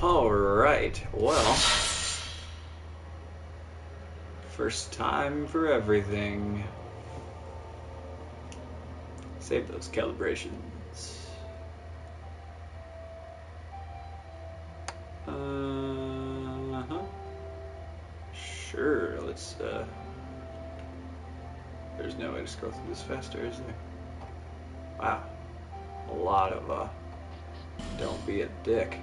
Alright, well. First time for everything. Save those calibrations. Sure, let's, there's no way to scroll through this faster, is there? Wow. A lot of, don't be a dick.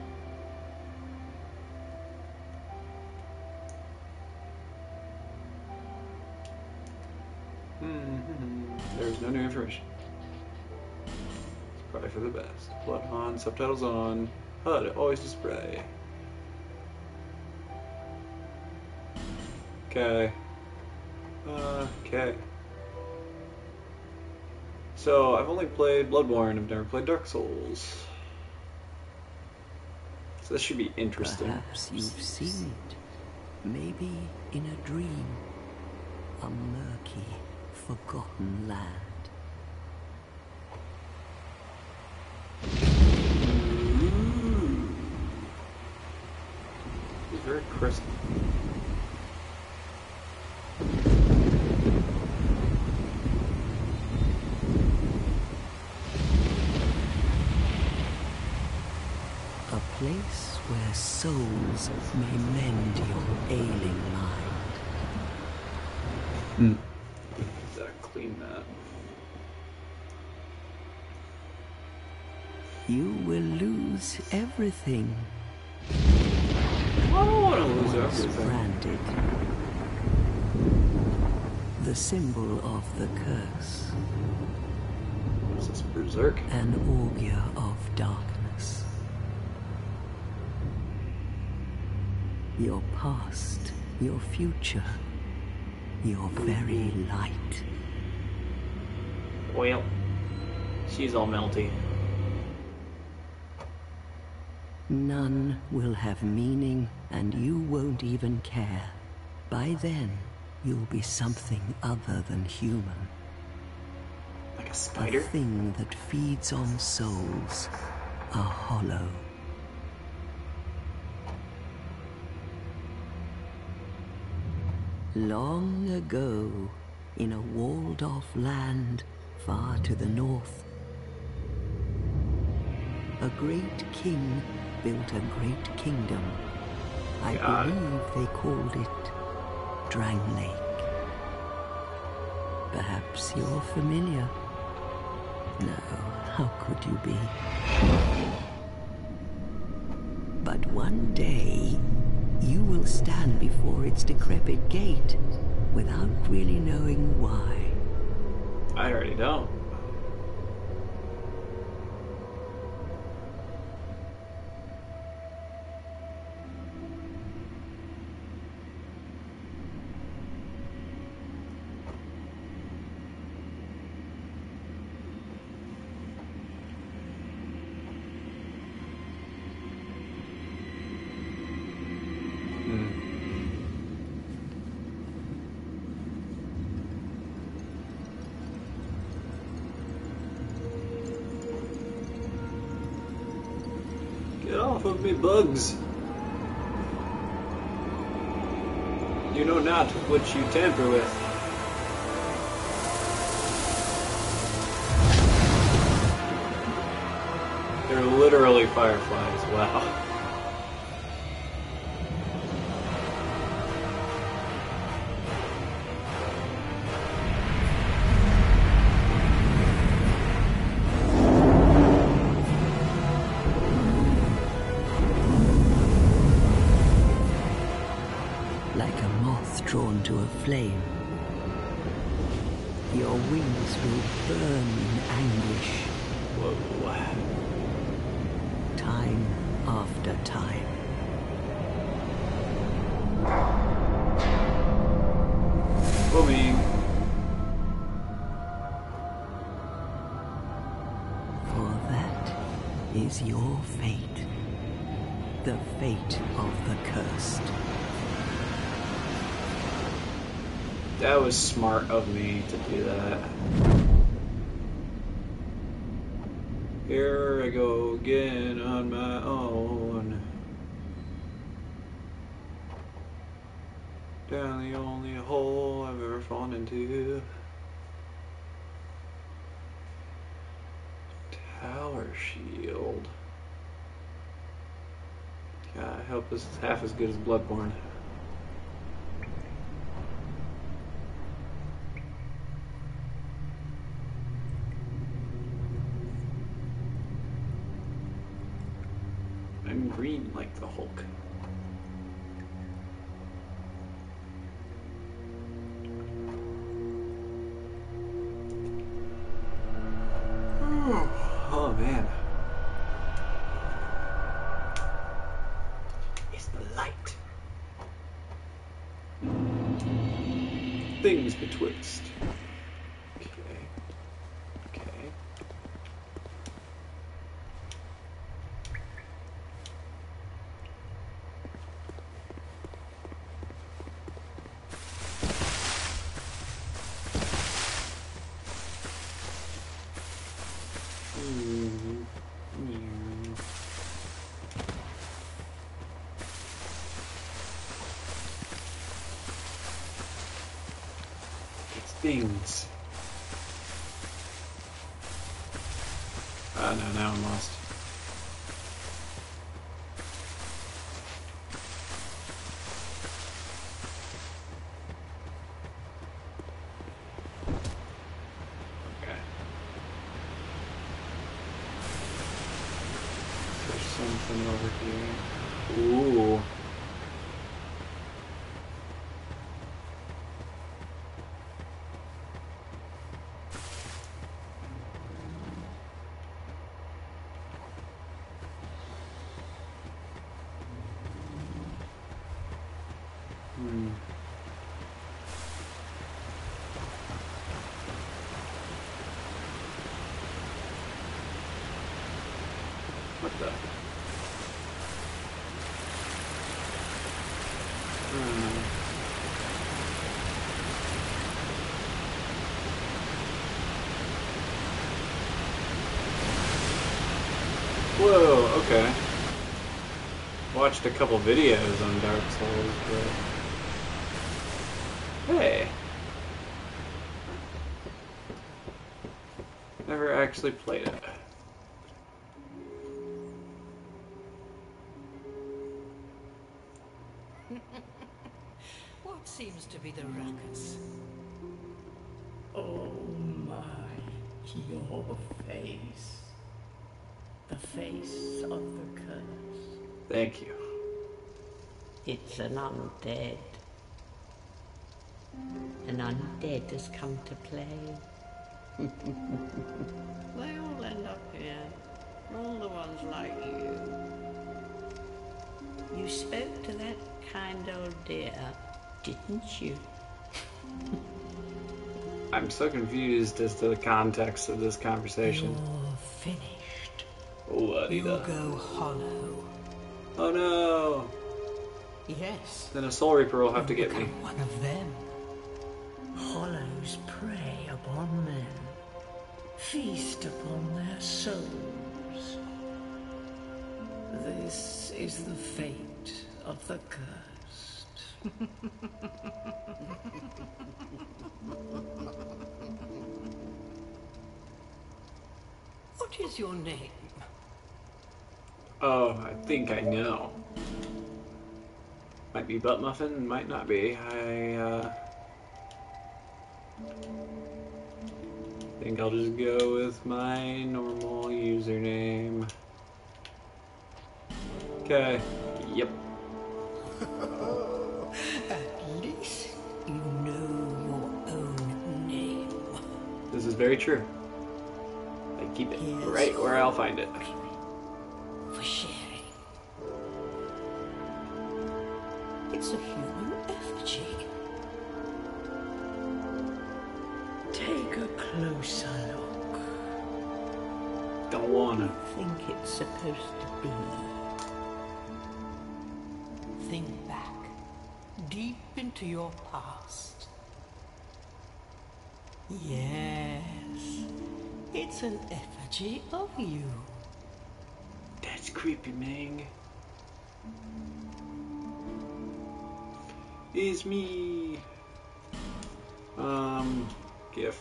There's no new information. It's probably for the best. Blood on, subtitles on, HUD always display. Okay. Okay. So, I've only played Bloodborne, I've never played Dark Souls. So this should be interesting. Perhaps you've seen it. Maybe in a dream. A murky, forgotten land. It's very crisp. A place where souls may mend your ailing mind. Clean that. You will lose everything. I don't want to lose Once everything. branded. The symbol of the curse. What is this, Berserk? An augur of darkness. Your past, your future, your very light. Well, she's all melty. None will have meaning, and you won't even care. By then, you'll be something other than human. Like a A spider? thing that feeds on souls, a hollow. Long ago, in a walled-off land far to the north, a great king built a great kingdom. I believe they called it Drang Lake. Perhaps you're familiar. No, how could you be? But one day, you will stand before its decrepit gate without really knowing why. I already don't. Get off of me, bugs. You know not what you tamper with. They're literally fireflies, wow. Like a moth drawn to a flame. Your wings will burn in anguish. Whoa. Time after time. Booming. For that is your fate. The fate of the cursed. That was smart of me to do that. Here I go again on my own. and the only hole I've ever fallen into. Tower shield. Yeah, I hope this is half as good as Bloodborne. I'm green like the Hulk. Oh man. It's the light. Things betwixt. Okay. Okay. It's things. No, now I'm lost. Okay. There's something over here. Ooh. What the? Whoa, okay. Watched a couple videos on Dark Souls, but... Hey! Never actually played it. What seems to be the ruckus? Oh my, your face. The face of the curse. Thank you. It's an undead. An undead has come to play. They all end up here. All the ones like you. You spoke to that kind old dear, didn't you? I'm so confused as to the context of this conversation. You're finished. You'll go hollow. Oh no! Yes. Then a Soul Reaper will have to get me. Become one of them. Hollows prey upon men, feast upon their souls. This is the fate of the cursed. What is your name? Oh, I think I know. Might be Butt Muffin, might not be. I think I'll just go with my normal username. Okay. Yep. At least you know your own name. This is very true. I keep it Yes. right where I'll find it. For sharing. It's a human effigy. Take a closer look. Don't wanna. I think it's supposed to be. Think back, deep into your past. Yes, it's an effigy of you. That's creepy, Ming. is me. Gift.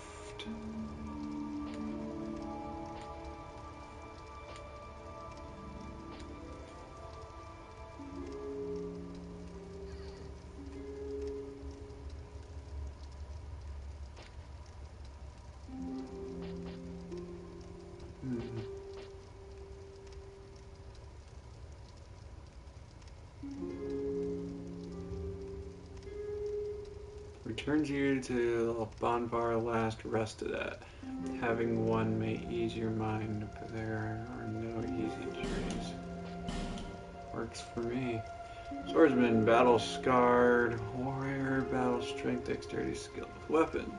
Returns you to the bonfire last rested at. Having one may ease your mind, but there are no easy journeys. Works for me. Swordsman, battle scarred. Warrior, battle strength, dexterity, skill with weapons.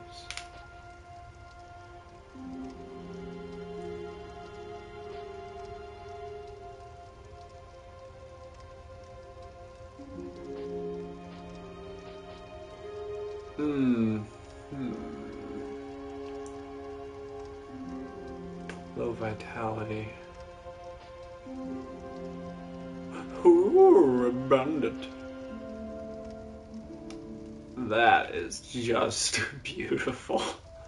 Low vitality. Ooh, abundant. That is just beautiful.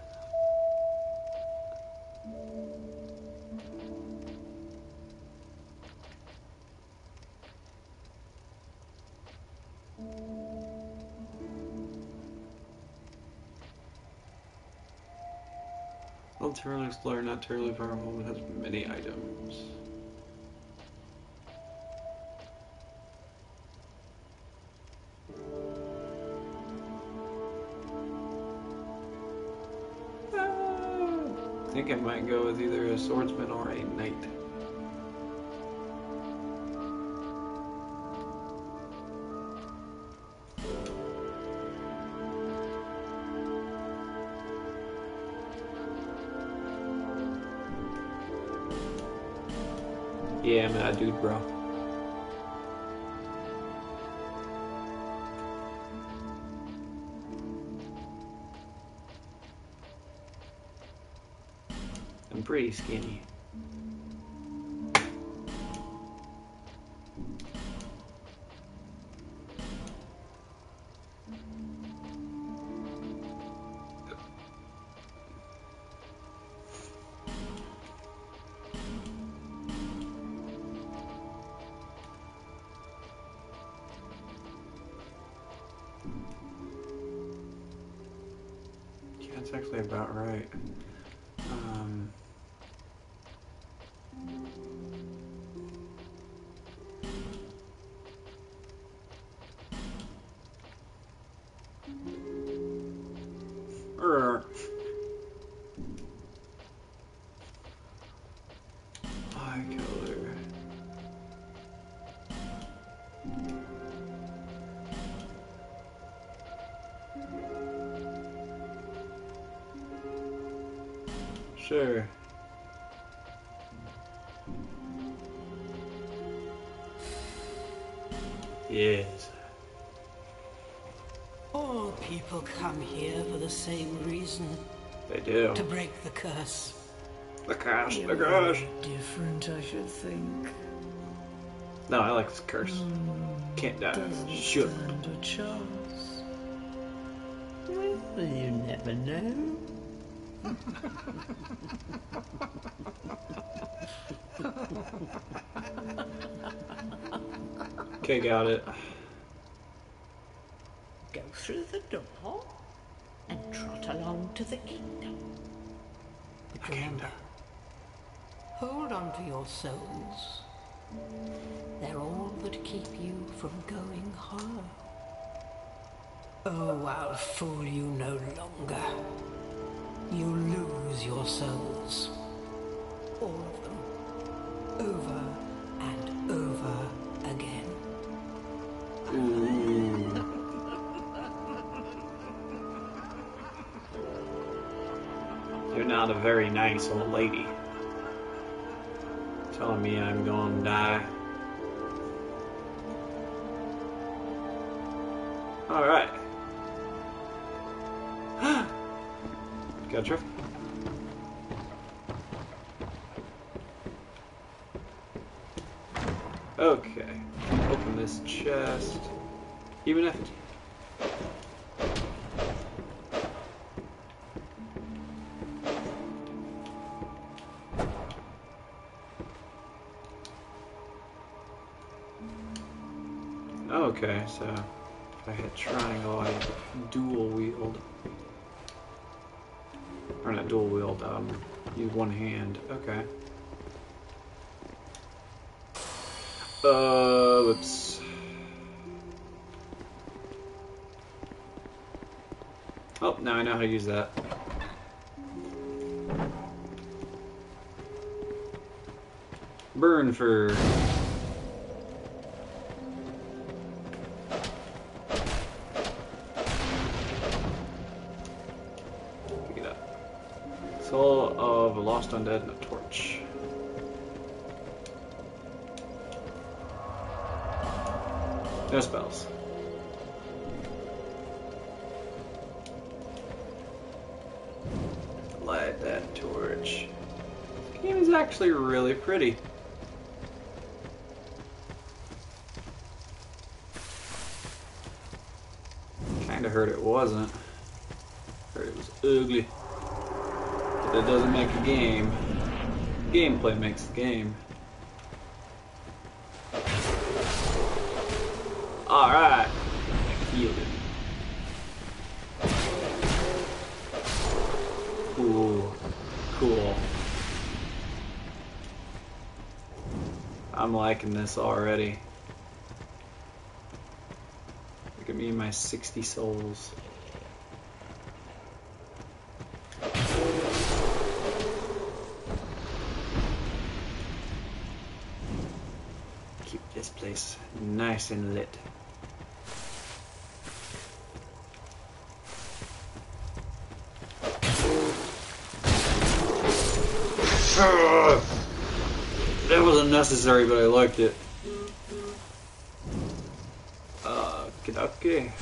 Well, Terrible Explorer, not terribly powerful, but has many items. I think I might go with either a swordsman or a knight. Yeah, I'm that dude, bro. I'm pretty skinny. Yeah, that's actually about right. Eye color. Sure. Yes. All people come here for the same reason. They do. To break the curse. The curse, the You're curse. different, I should think. No, I like this curse. Can't die. Doesn't Should. stand a chance. Well, you never know. Okay, got it. Go through the door and trot along to the kingdom. But remember, hold on to your souls. They're all that keep you from going hollow. Oh, I'll fool you no longer. You lose your souls. All of them. Over and over again. You're not a very nice old lady. Telling me I'm gonna die. Alright. Gotcha. Okay. Open this chest. Even if Okay, so if I hit triangle, I dual wield. Or not dual wield, use one hand. Okay. Whoops. Oh, now I know how to use that. Burn for... Pick it up. Soul of a lost undead and a torch. No spells. Light that torch. This game is actually really pretty. Kinda heard it wasn't. Heard it was ugly. But it doesn't make a game. Gameplay makes the game. Alright. I healed it. Ooh. Cool. I'm liking this already. Look at me and my 60 souls. Keep this place nice and lit. That wasn't necessary, but I liked it. Okay.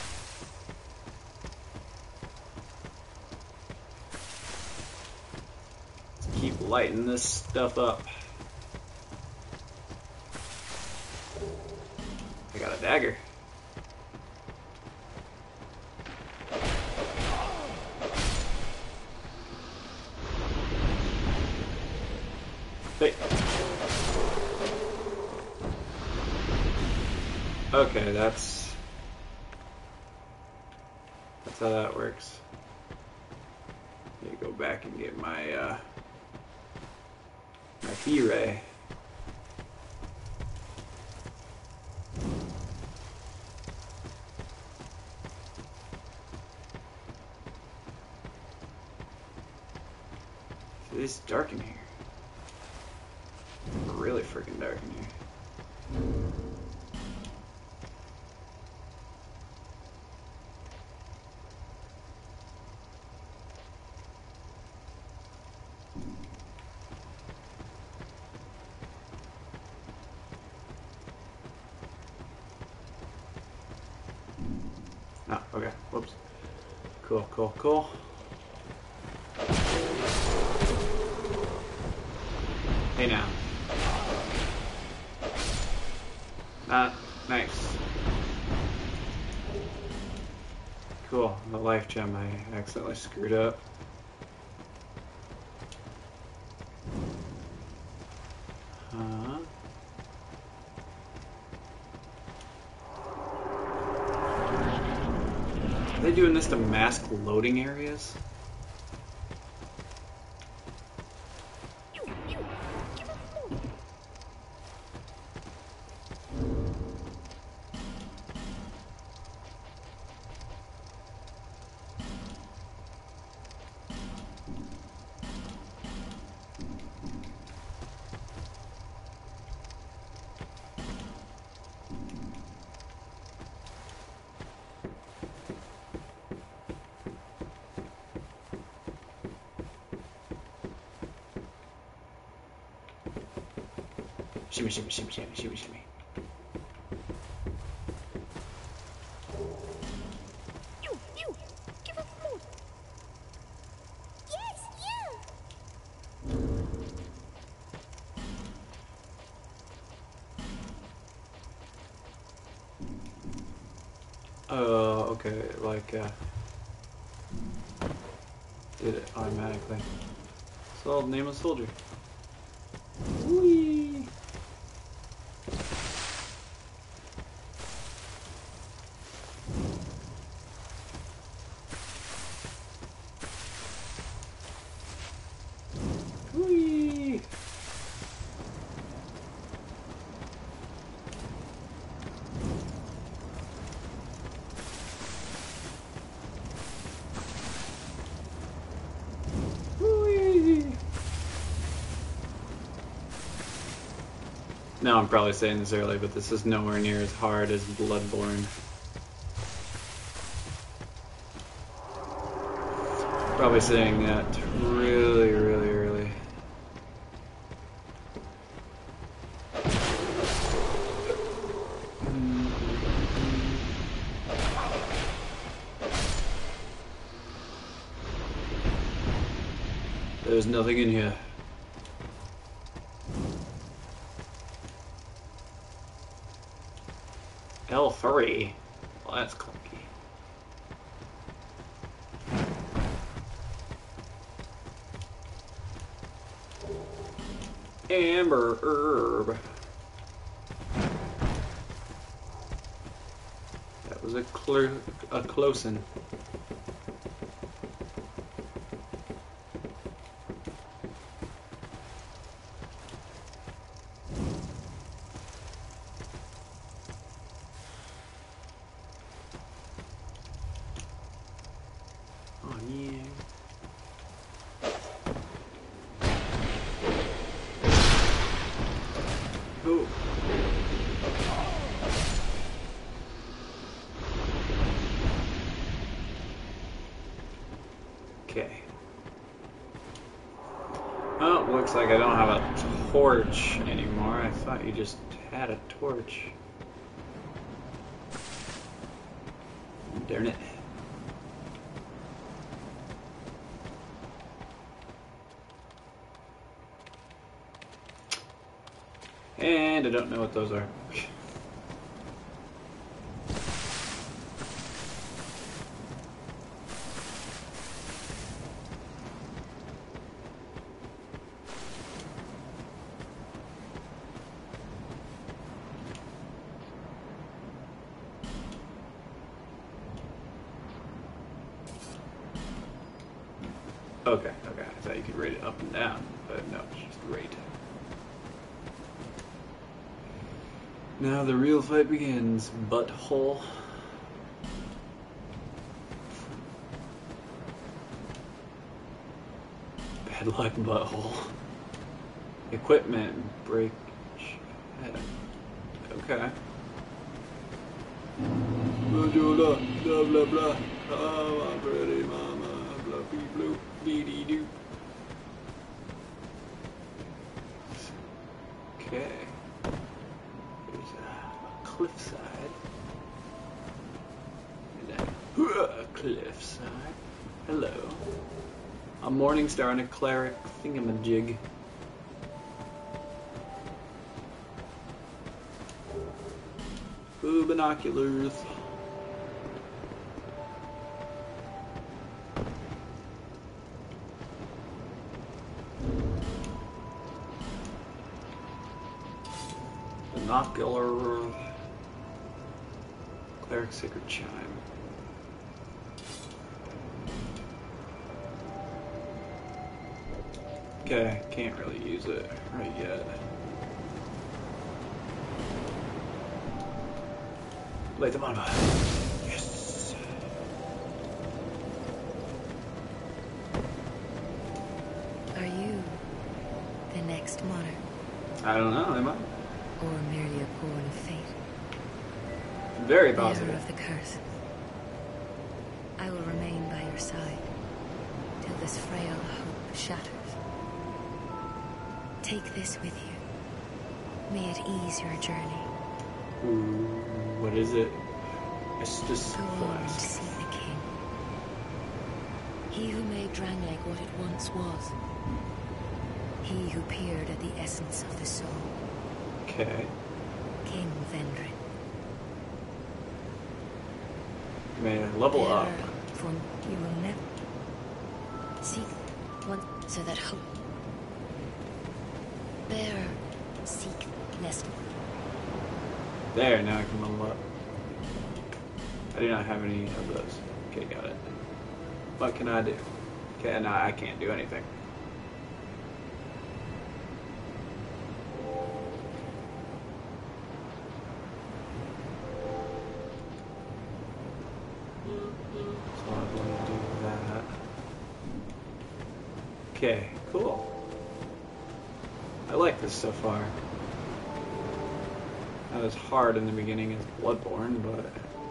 Let's keep lighting this stuff up. I got a dagger. Hey. Okay, that's how that works. Let me go back and get my my T-ray. It's dark in here. Really freaking dark in here. Oh, okay. Whoops. Cool, cool, cool. Hey now. Nice. Cool. The life gem I accidentally screwed up. Are they doing this to mask loading areas? Shimmy, shimmy, shimmy, shimmy, shimmy, shimmy. You, give us more. Yes, you. okay, like, did it automatically. So, name a soldier. Whee! Whee! Whee! Now I'm probably saying this early, but this is nowhere near as hard as Bloodborne. Probably saying that really, really early. There's nothing in here. L3? Well, that's clunky. Amber herb. That was a close one. Oh yeah. Oh. Okay. Oh, looks like I don't have a torch anymore. I thought you just had a torch. Darn it. And I don't know what those are. Okay, okay. I thought you could rate it up and down, but no, it's just rate. Now the real fight begins. Butthole. Bad luck, butthole. Equipment. Break. Okay. Blah blah blah blah. Oh, I'm pretty mama. Bluffy blue. Beady doo. Okay. There's a cliffside. And a cliffside. Hello. A morning star and a cleric thingamajig. Ooh, binoculars. Binocular. Cleric sacred chime. Okay, can't really use it right yet. Light the bonfire. Yes. Are you the next monarch? I don't know, am I? Or merely a pawn of fate? Very Bearer positive. of the curse. I will remain by your side till this frail hope shatters. Take this with you. May it ease your journey. Ooh, what is it? Estus Go on and flask. see the king. He who made Drangleic what it once was. He who peered at the essence of the soul. Okay. King Vendrick. May I level up? For you will never seek one so that hope. Bear, seek less. There, now I can level up. I do not have any of those. Okay, got it. What can I do? Okay, no, I can't do anything. So I'm going to do that. Okay, cool. I like this so far. Not as hard in the beginning as Bloodborne, but...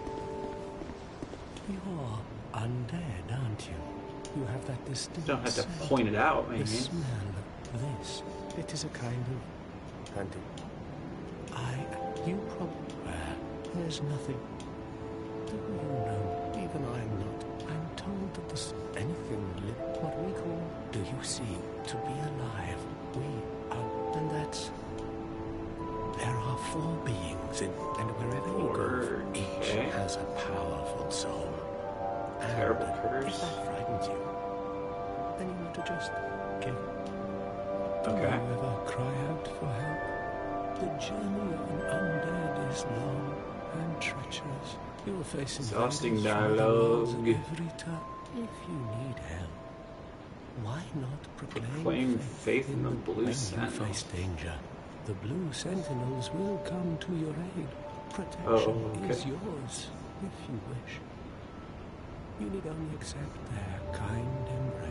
You're undead, aren't you? You have that distinct don't have to scent. point it out, maybe. The smell of this. It is a kind of hunting. You probably... there's nothing. Do you know, even I'm not. I'm told that there's anything what we call, do you see, to be alive. We are, and that's... There are 4 beings in, and wherever you go, each has a powerful soul. And Terrible if curse. that frightens you, then you want to just kill. Okay. Do you ever cry out for help? The journey of an undead is long and treacherous. You will face Exhausting invaders from the walls dialogue. at every turn. If you need help, why not Proclaim faith in the Blue when you Sentinels. face danger? The Blue Sentinels will come to your aid. Protection okay. is yours, if you wish. You need only accept their kind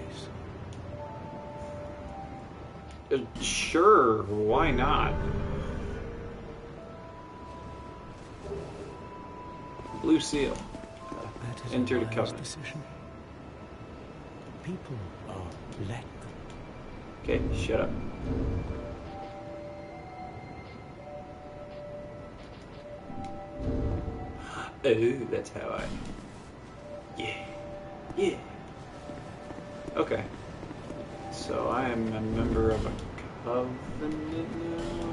embrace. Sure, why not? Blue Seal. That is Enter a the wise covenant. decision. People are let them. Okay, shut up. Oh, that's how I... Yeah. Yeah. Okay. So I am a member of a covenant now?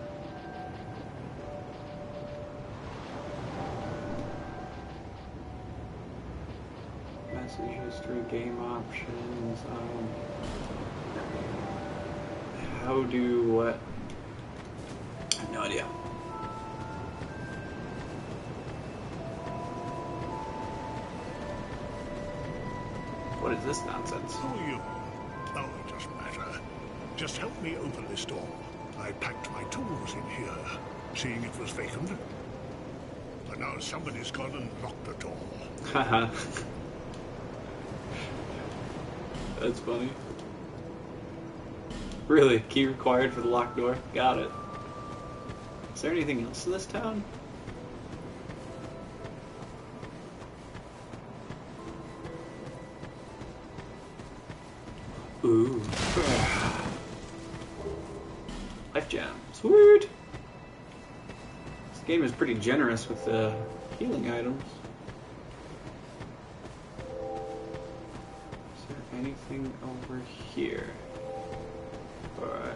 Message history, game options, how do what? I have no idea. What is this nonsense? Who are you? Oh, it doesn't matter. Just help me open this door. I packed my tools in here, seeing it was vacant. But now somebody's gone and locked the door. Haha. That's funny. Really? Key required for the locked door? Got it. Is there anything else in this town? Ooh. Life gem. Sweet! This game is pretty generous with the healing items. Is there anything over here? Alright.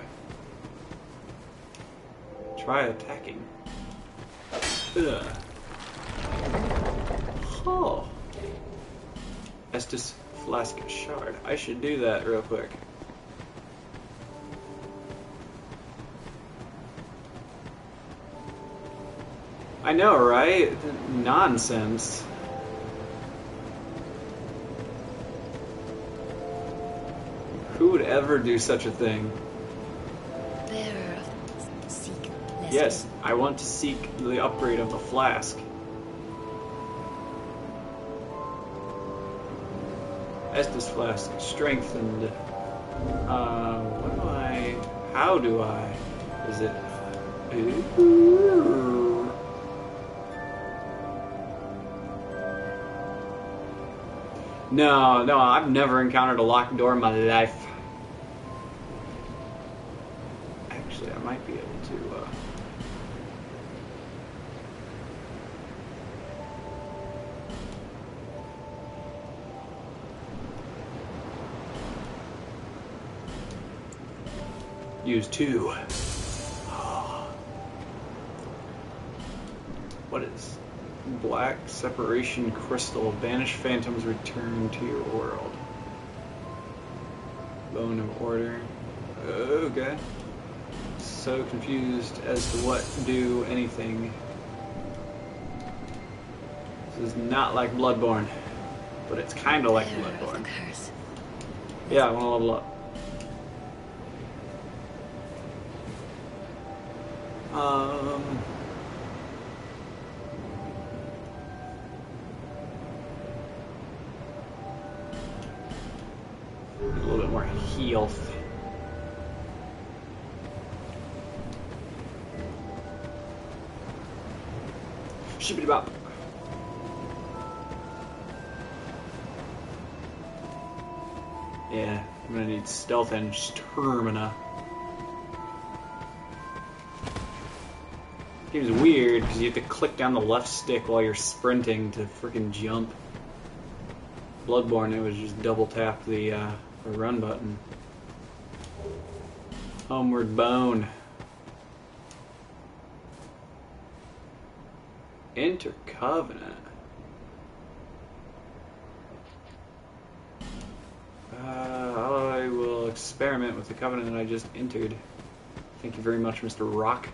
Try attacking. Ugh. Oh. Estus Flask Shard. I should do that real quick. I know, right? Nonsense. Who would ever do such a thing? Bearer of seek less. Yes, I want to seek the upgrade of the flask. Estus Flask strengthened. What do I? How do I? Is it? Ooh. No, I've never encountered a locked door in my life. Actually, I might be able to. Use 2. What is Black separation crystal. Banish phantoms return to your world. Bone of order. Okay. So confused as to what do anything. This is not like Bloodborne, but it's kind of like Bloodborne. Yeah, I want to level up. A little bit more health. Shippity bop. Yeah, I'm gonna need stealth and stamina. Seems weird because you have to click down the left stick while you're sprinting to freaking jump. Bloodborne, it was just double tap the run button. Homeward Bone. Enter Covenant. I will experiment with the Covenant that I just entered. Thank you very much, Mr. Rock.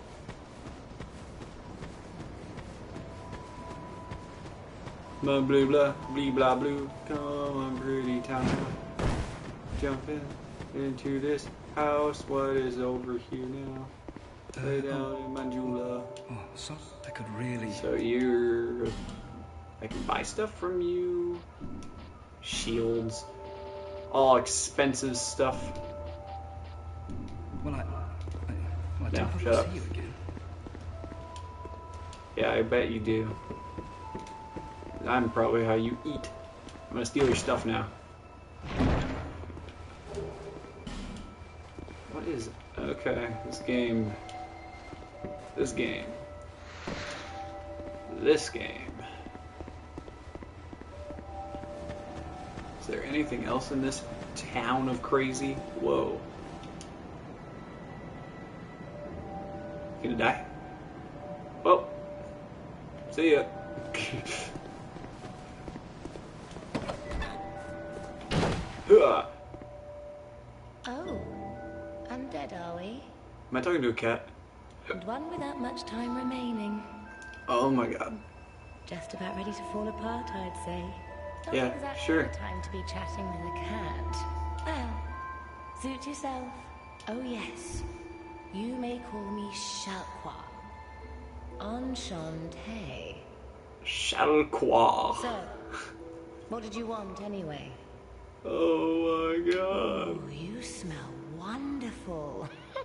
Blah blah blah blah blah blue. Come on, pretty town. Jump into this house. What is over here now? Lay down in Manjula. Oh, so I could really. So you're. I can buy stuff from you. Shields. All expensive stuff. Well, I No, don't shut up. see you again. Yeah, I bet you do. I'm probably how you eat. I'm gonna steal your stuff now. What is it? Okay, this game. This game. Is there anything else in this town of crazy? Whoa. Gonna die? Well, see ya. Oh, undead are we? Am I talking to a cat? And one without much time remaining. Oh my god. Just about ready to fall apart, I'd say. Not Yeah, exactly sure. the time to be chatting with a cat. Well, suit yourself. Oh yes, you may call me Shalqua. Enchanté. Shalqua. So, what did you want anyway? Oh my god. Oh, you smell wonderful.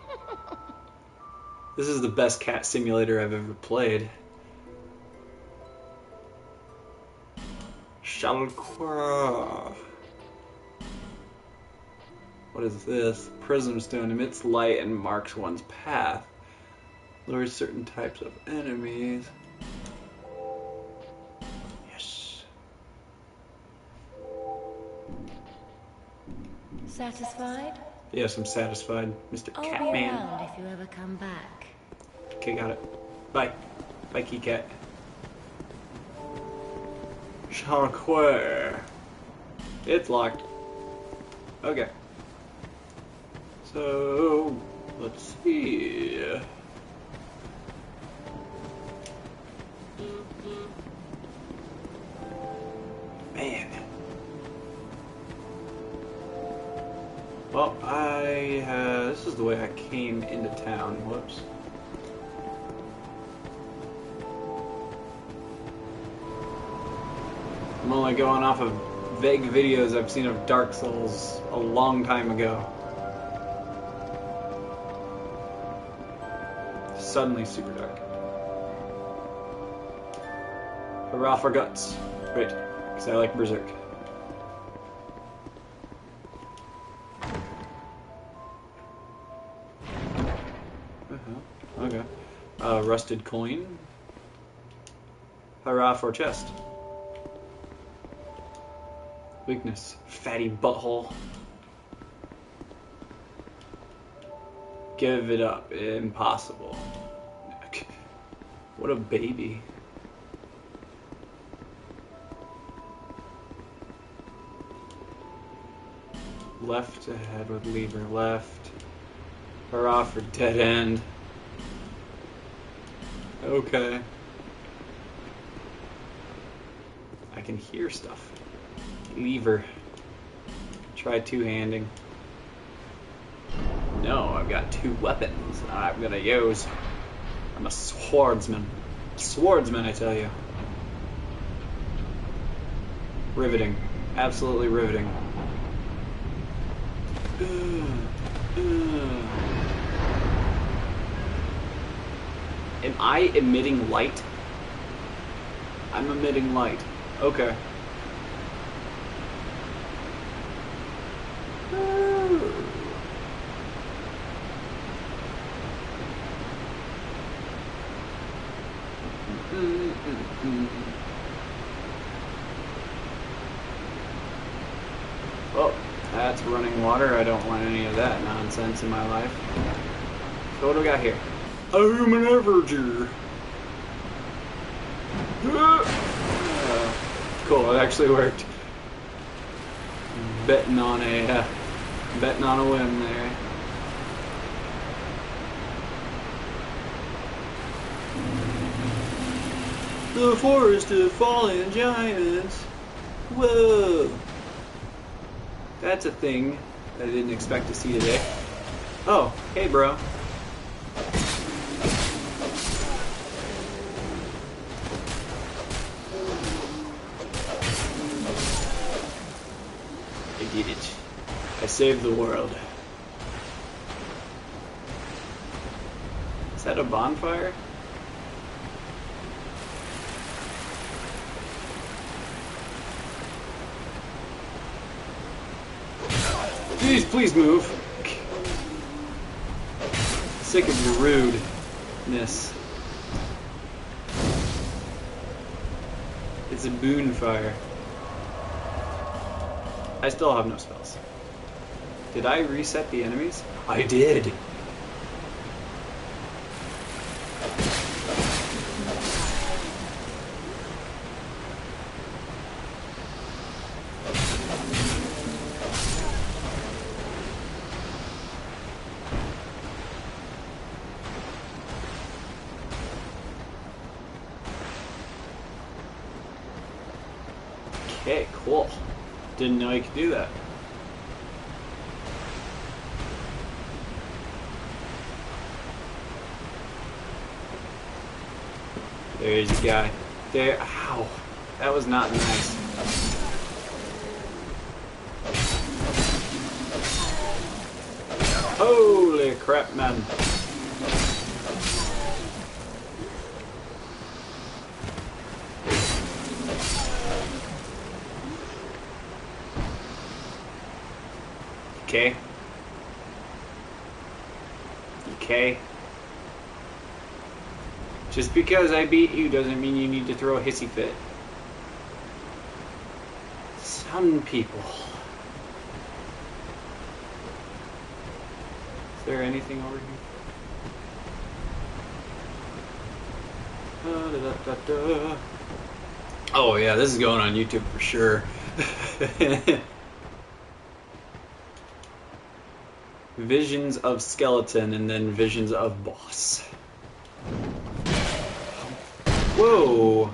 This is the best cat simulator I've ever played. Shalqua. What is this? Prism stone emits light and marks one's path. Lures certain types of enemies. Yes. Satisfied? Yes, I'm satisfied, Mr. I'll be Catman. around if you ever come back. Okay, got it. Bye. Bye, Key Cat. Sharquare. It's locked. Okay. So, let's see. Man. Well, this is the way I came into town. Whoops. I'm only going off of vague videos I've seen of Dark Souls a long time ago. Suddenly super dark. Hurrah for guts. Right, because I like Berserk. Okay. Rusted coin. Hurrah for chest. Weakness. Fatty butthole. Give it up. Impossible. What a baby. left ahead with lever left. Hurrah for dead end. Okay. I can hear stuff. Lever. Try two-handing. No, I've got two weapons I'm gonna use. I'm a swordsman. Swordsman, I tell you. Riveting. Absolutely riveting. Am I emitting light? I'm emitting light. Okay. Oh, that's running water. I don't want any of that nonsense in my life. So what do we got here? A human Everger. Cool, it actually worked. Betting on a whim there. The forest of fallen giants. Whoa. That's a thing that I didn't expect to see today. Oh, hey bro. I did it. I saved the world. Is that a bonfire? Please move. Sick of your rudeness. It's a boon fire. I still have no spells. Did I reset the enemies? I did. Okay, cool. Didn't know you could do that. There's a guy. There. Ow. That was not nice. Holy crap, man. Okay. Okay. Just because I beat you doesn't mean you need to throw a hissy fit. Some people. Is there anything over here? Oh yeah, this is going on YouTube for sure. Visions of skeleton and then visions of boss. Whoa.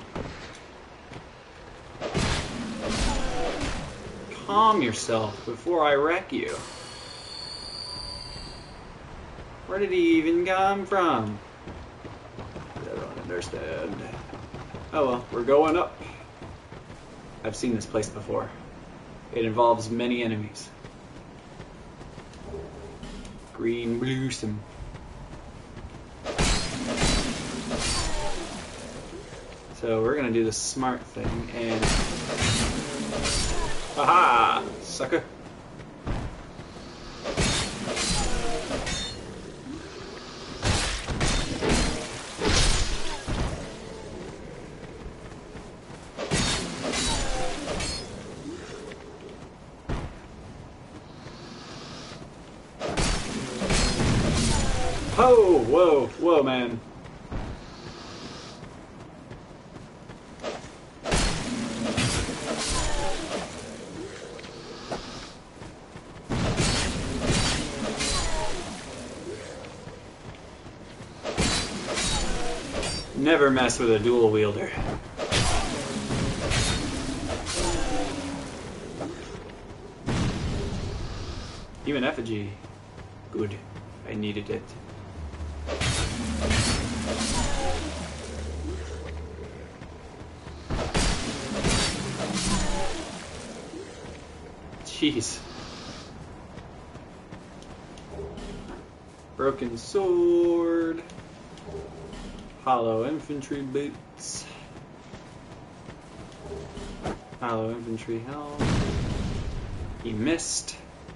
Calm yourself before I wreck you. Where did he even come from? I don't understand. Oh well, we're going up. I've seen this place before. It involves many enemies. Green Bluesome. So we're gonna do the smart thing and... Aha! Sucker! Oh, whoa, whoa, man. Never mess with a dual wielder. Even effigy. Good. I needed it. Jeez. Broken sword. Hollow infantry boots. Hollow infantry helm. He missed.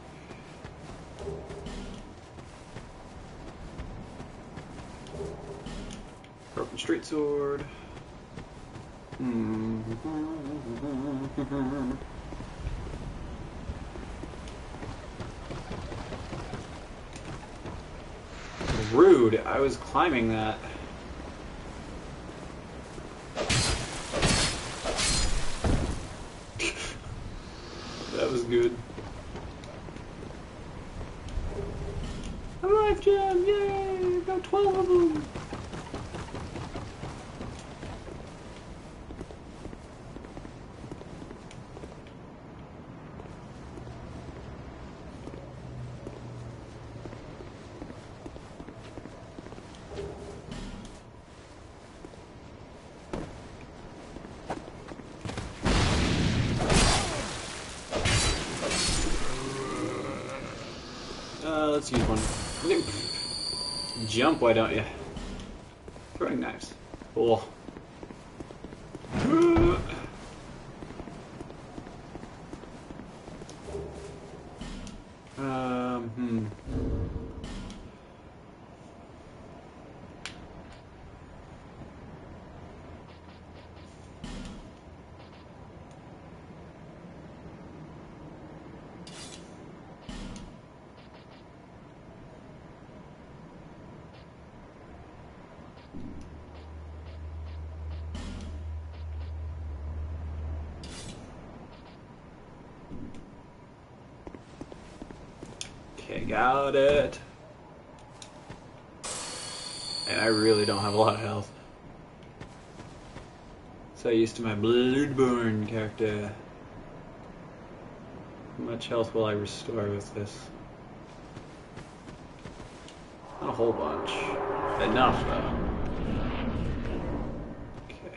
Broken straight sword. Rude. I was climbing that. That was good. A life gem! Yay! Got 12 of them! Let's use one. Jump, why don't you? Throwing knives. Cool. Okay, got it. And I really don't have a lot of health. So used to my Bloodborne character. How much health will I restore with this? Not a whole bunch. Enough though. Okay.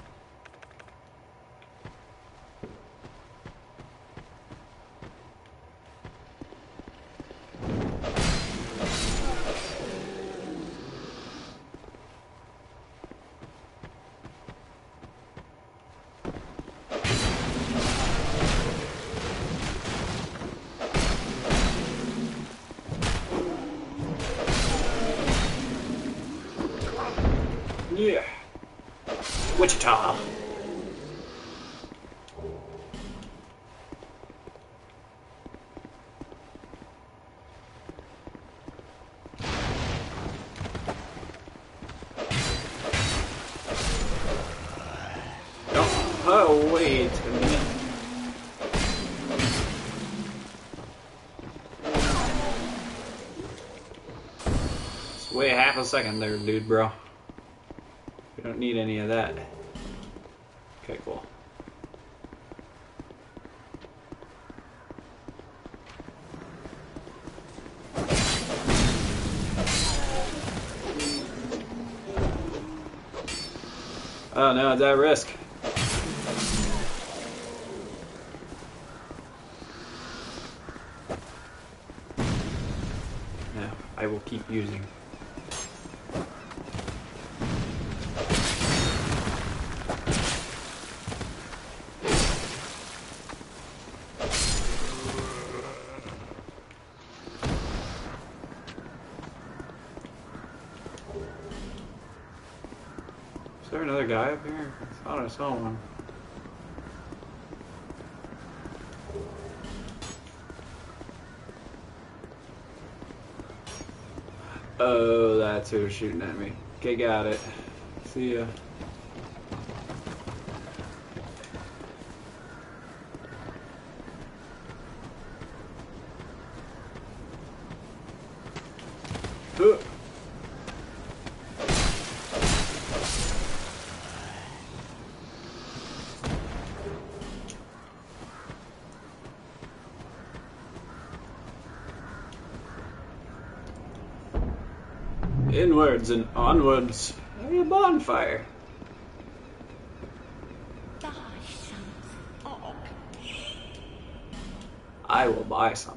Yeah. Wichita. Oh, wait a minute. Just wait half a second there, dude, bro. We don't need any of that. Okay, cool. Oh no, it's at risk. No, I will keep using. Is there another guy up here? I thought I saw one. Oh, that's who was shooting at me. Okay, got it. See ya. Inwards and onwards. A bonfire. I will buy something.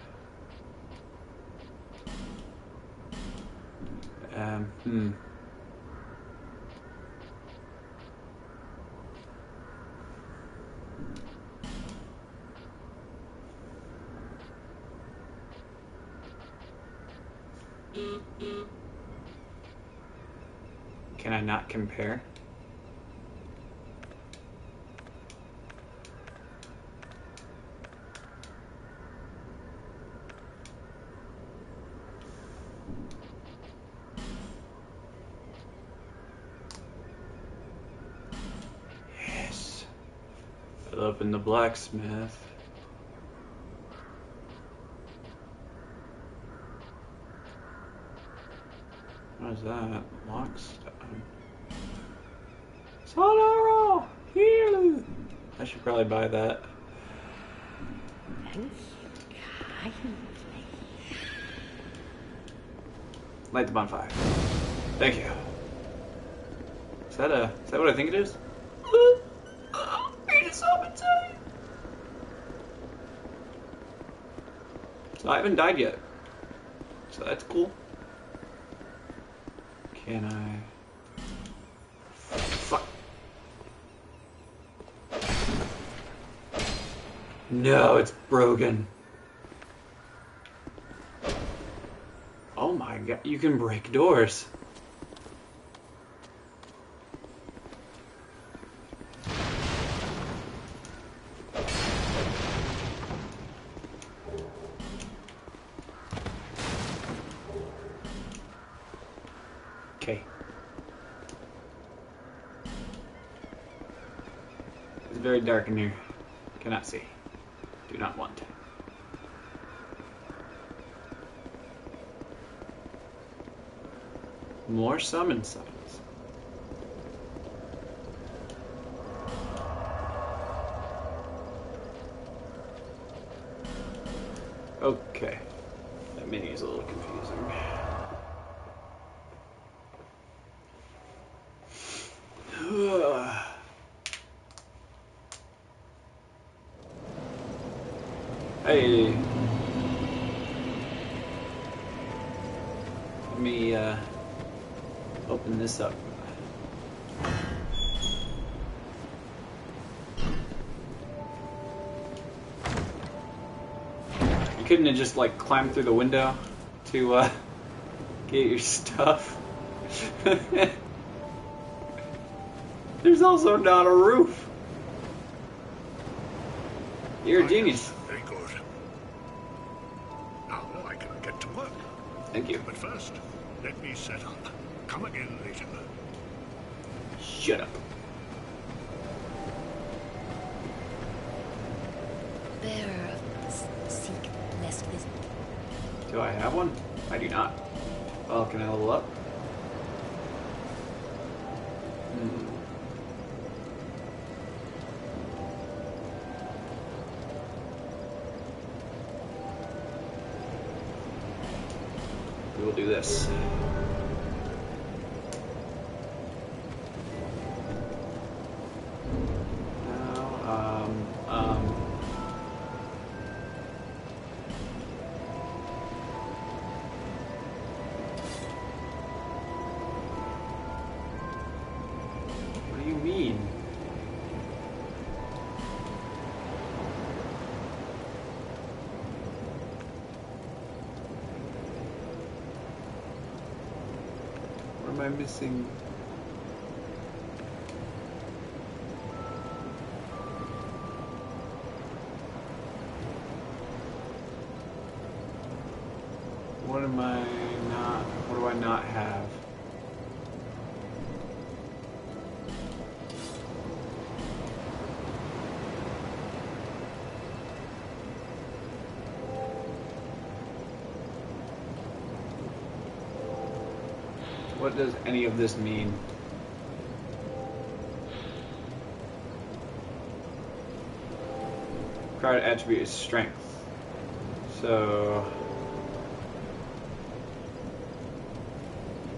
Can I not compare? Yes. I'll open the blacksmith. What is that? Lockstone. Sonaro! Heal! I should probably buy that. Light the bonfire. Thank you. Is that what I think it is? So I haven't died yet. So that's cool. Can I? Fuck. No, it's broken. Oh my god, you can break doors. Okay. It's very dark in here. Cannot see. Do not want. More summon signs. Okay. That menu is a little confusing. Hey. Let me open this up. You couldn't have just like climbed through the window to get your stuff. There's also not a roof. You're a genius. Very good. Now I can get to work. Thank you. But first, let me set up. Come again later. Shut up. Bearer of seek lest this. Do I have one? I do not. Well, can I level up? We will do this. What do you mean? What am I missing? What am I not? What do I not have? What does any of this mean? Required attribute is strength. So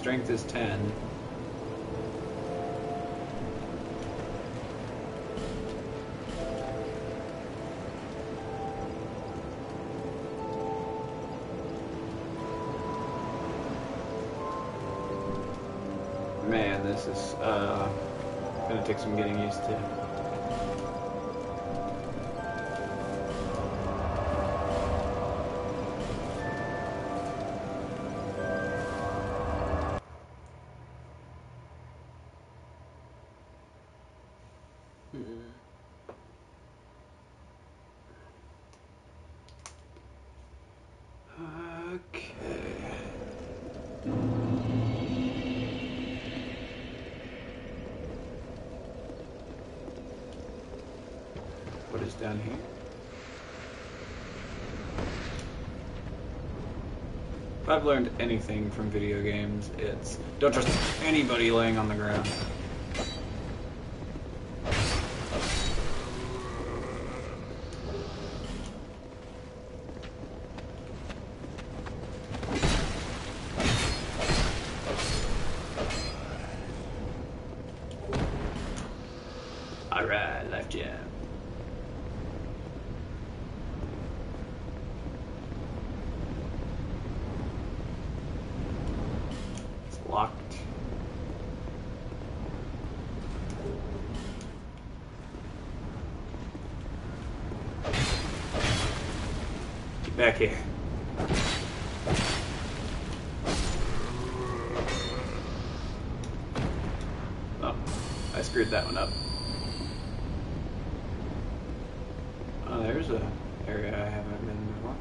strength is 10. Man, this is gonna take some getting used to. What is down here? If I've learned anything from video games, it's don't trust anybody laying on the ground. Alright, life jam. Locked. Get back here. Oh, I screwed that one up. Oh, there's a area I haven't been before.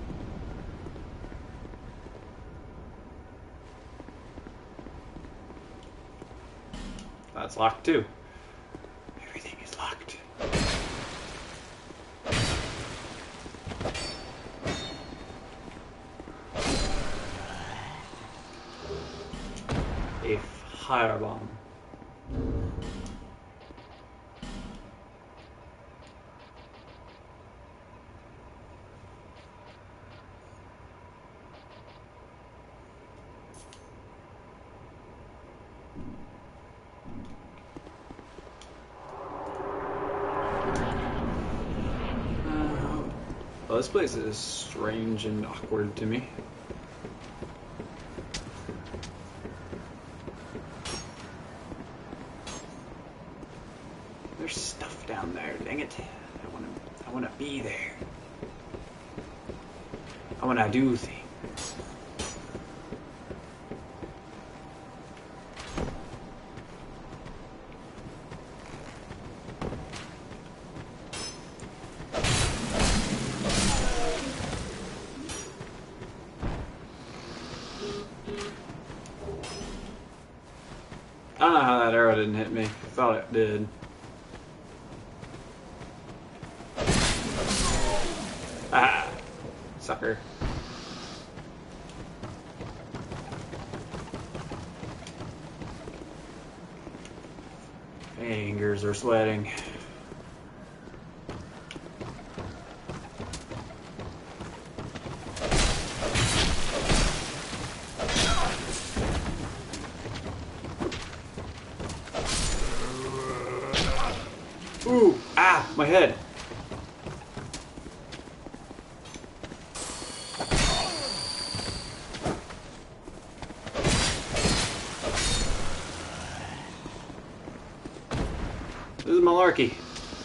That's locked too. Everything is locked. A firebomb. Well, this place is strange and awkward to me. There's stuff down there, dang it. I wanna be there. I wanna do things. I don't know how that arrow didn't hit me. I thought it did. Ah, sucker. Fingers are sweating. Ooh, ah, my head. This is malarkey.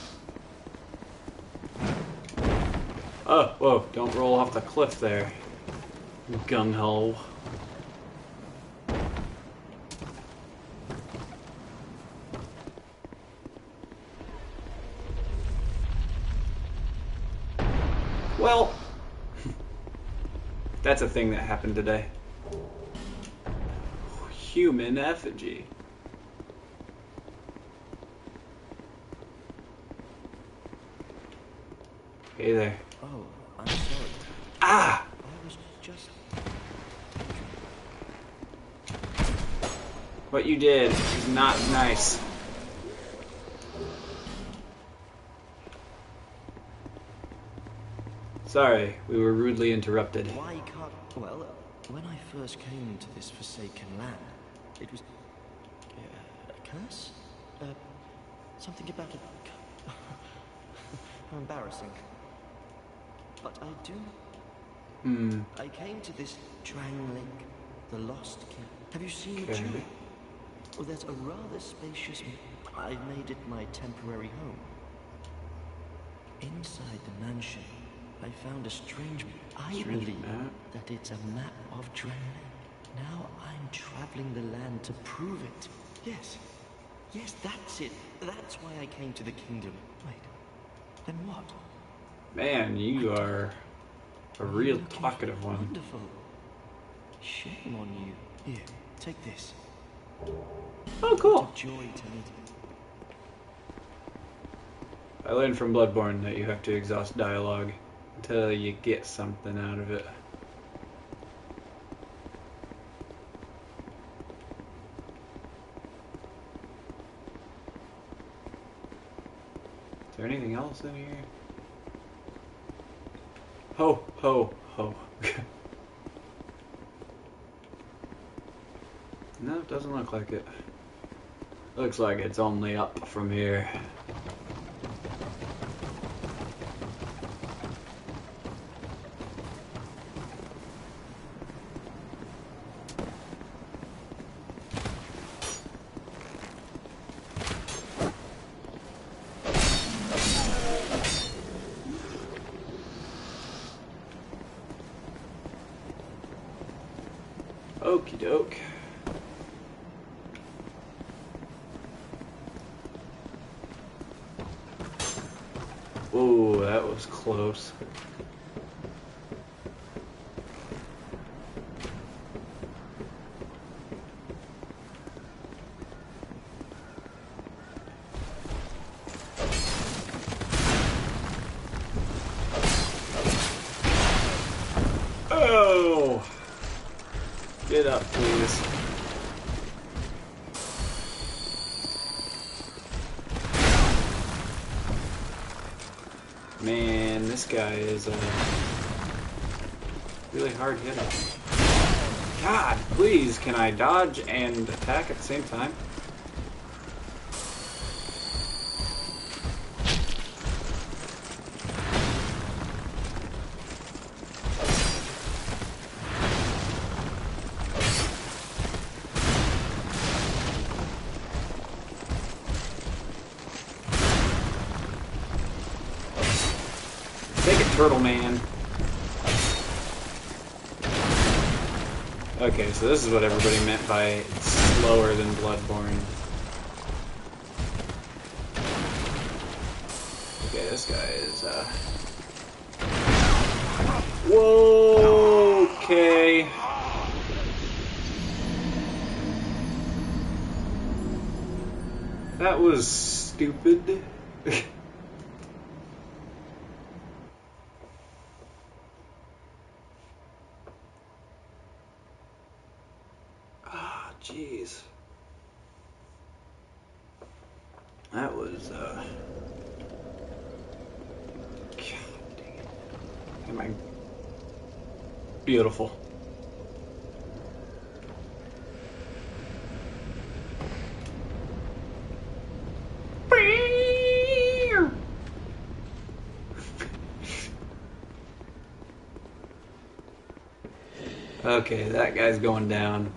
Oh, whoa, don't roll off the cliff there. Gung-ho. Well, that's a thing that happened today. Human effigy. Hey there. Oh, I'm sorry. Ah! I was just... What you did is not nice. Sorry, we were rudely interrupted. Why can't... Well, when I first came to this forsaken land, It was a curse? Something about a... How embarrassing. But I do... I came to this Drang Lake, the Lost King. Have you seen the jewel? Well, there's a rather spacious... I've made it my temporary home. Inside the mansion, I found a strange... I believe that it's a map of Drang Lake. Now I'm traveling the land to prove it. Yes. Yes, that's it. That's why I came to the kingdom. Wait. Then what? Man, you are a real talkative one. Wonderful. Shame on you. Here, take this. Oh, cool. Joy to meet you. I learned from Bloodborne that you have to exhaust dialogue until you get something out of it. Is there anything else in here? Ho, ho, ho. No, it doesn't look like it. Looks like it's only up from here. Okie doke. Ooh, that was close. Oh! Get up, please. Man, this guy is really hard hitter. God, please, can I dodge and attack at the same time? Take it, Turtle Man. Okay, so this is what everybody meant by it's slower than Bloodborne. Okay, this guy is, whoa, okay. That was stupid. Jeez. That was, God dang it. Am I... Beautiful. Okay, that guy's going down.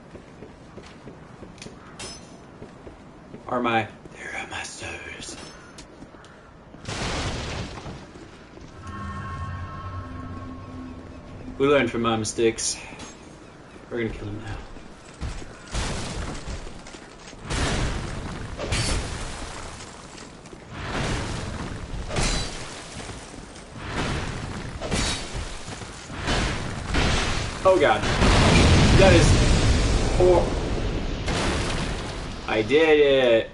There are my souls. We learned from my mistakes. We're gonna kill him now. Oh god. That is horrible. I did it!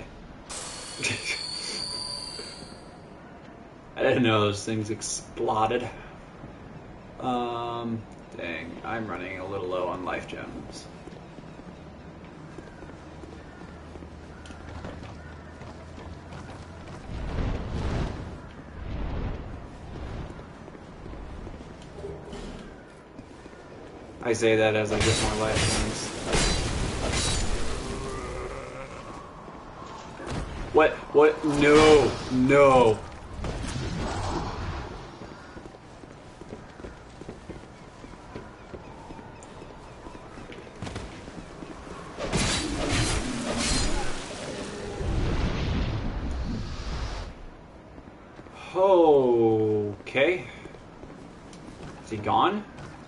I didn't know those things exploded. Dang, I'm running a little low on life gems. I say that as I get more life gems. What? What? No. No. Okay. Is he gone?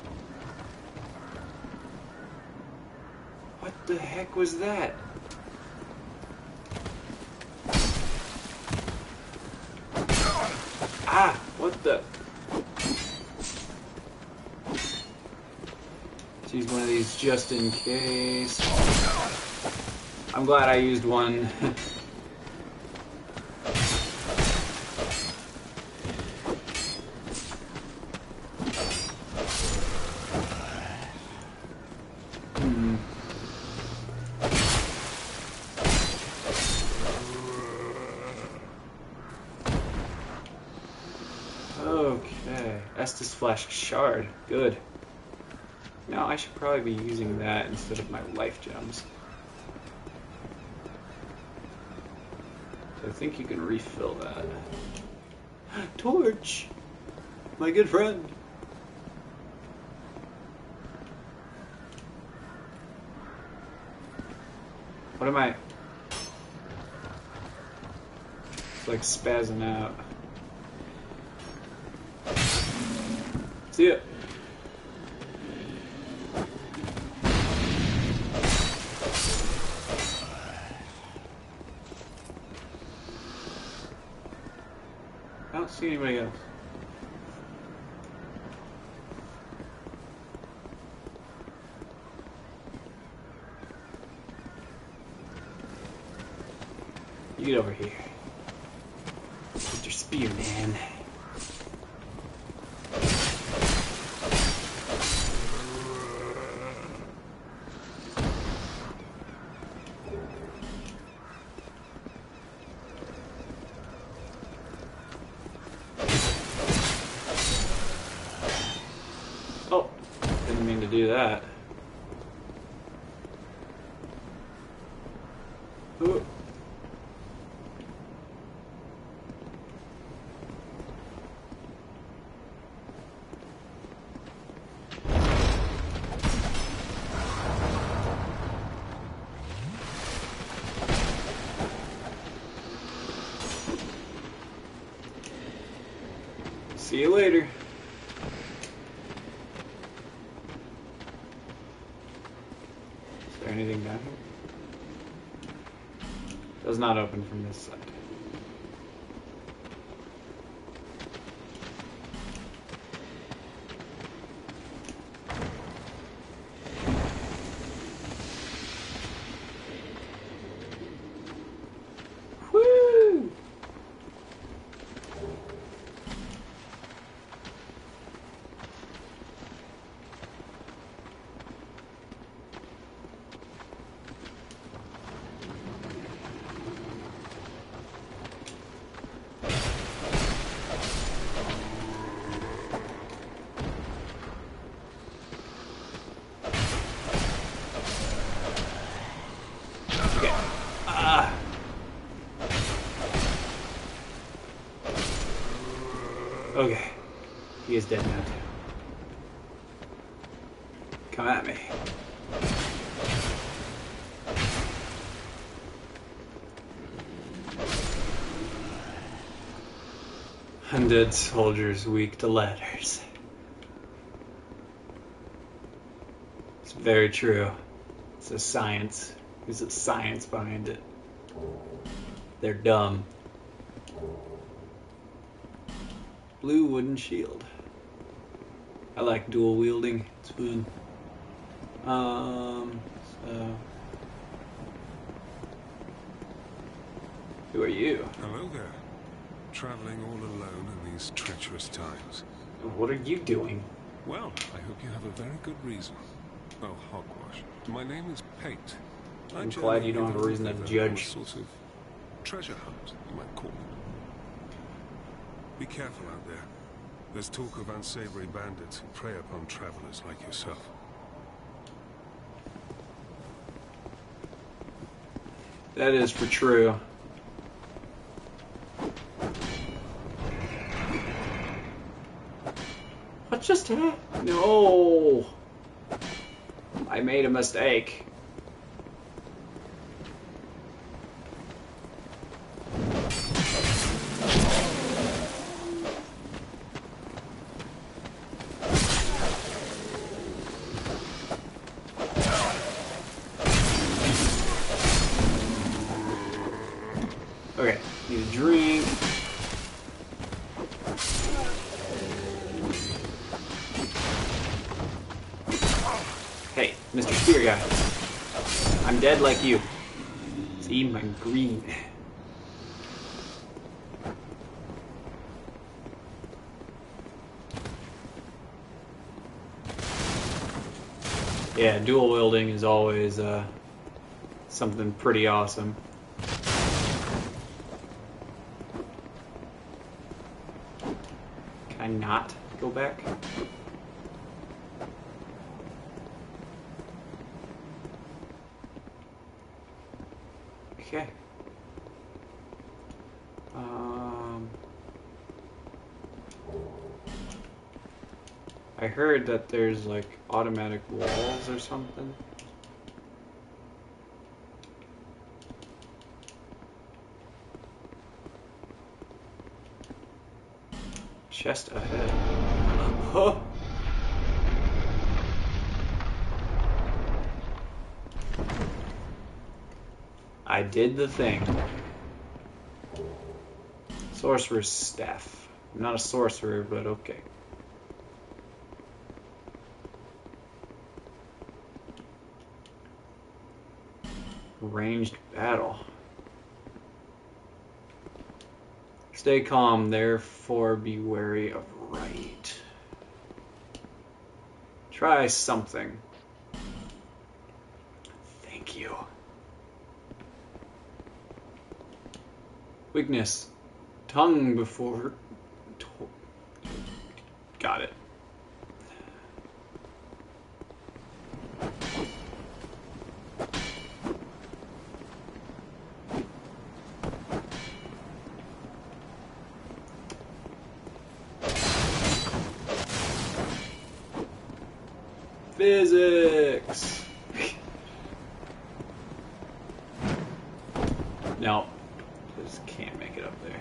What the heck was that? Ah! What the? Let's use one of these just in case. I'm glad I used one. Estus Flash Shard. Good. Now I should probably be using that instead of my life gems. So I think you can refill that. Torch! My good friend! What am I? It's like spazzing out. See ya. I don't see anybody else. You get over here. Get your spear, man. Oh, didn't mean to do that. Ooh. See you later. Is there anything down here? Does not open from this side. Woo! Okay, he is dead now too. Come at me. Undead soldiers weak to ladders. It's very true. It's a science. There's a science behind it. They're dumb. Blue wooden shield. I like dual wielding. It's fun. So who are you? Hello there. Traveling all alone in these treacherous times. What are you doing? Well, I hope you have a very good reason. Oh, hogwash. My name is Pate. I'm glad you don't have a reason to judge. Sort of treasure hunt, you might call it. Be careful out there. There's talk of unsavory bandits who prey upon travelers like yourself. That is for true. What just happened? No! I made a mistake. Okay, need a drink. Hey, Mr. Spear Guy. I'm dead like you. See, my green. Yeah, dual wielding is always something pretty awesome. Can I not go back? Okay. I heard that there's like automatic walls or something. Chest ahead. Huh. I did the thing. Sorcerer's Staff. I'm not a sorcerer, but okay. Ranged battle. Stay calm, therefore be wary of right. Try something. Thank you. Weakness. Tongue before... Got it. Physics! No. Just can't make it up there.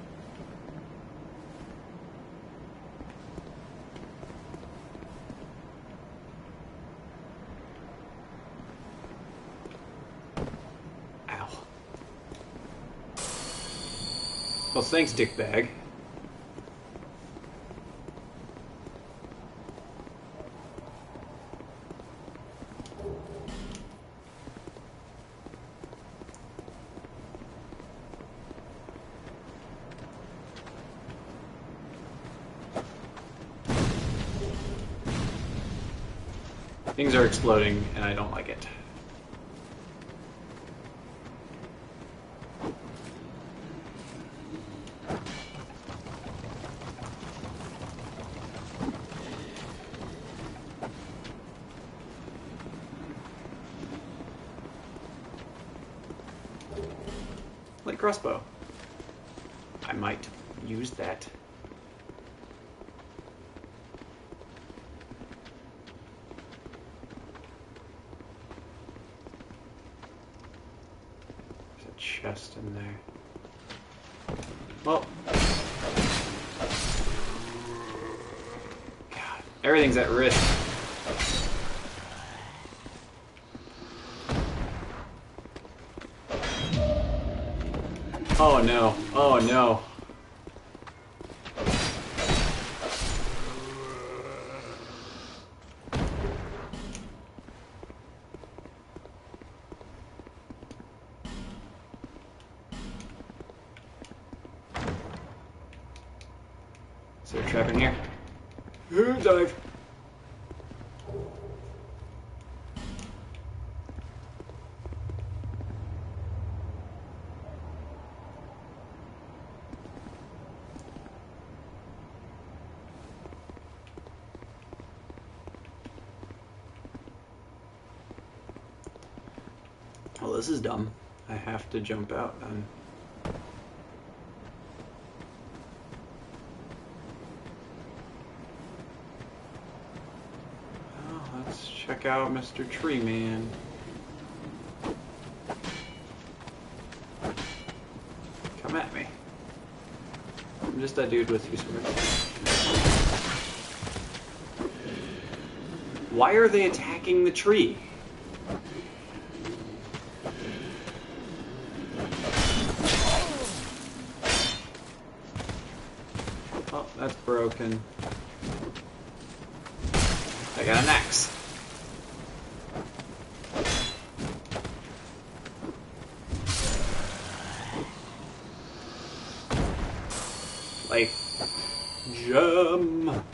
Ow. Well, thanks, dickbag. Things are exploding, and I don't like it. Light crossbow. I might use that. Chest in there. Well, God, everything's at risk. Oh no! Oh no! Is there a trap in here? Dive! Well, this is dumb. I have to jump out then. check out Mr. Tree Man. Come at me. I'm just that dude with you, sword. Why are they attacking the tree? Oh, that's broken. I got an axe. Like, gem.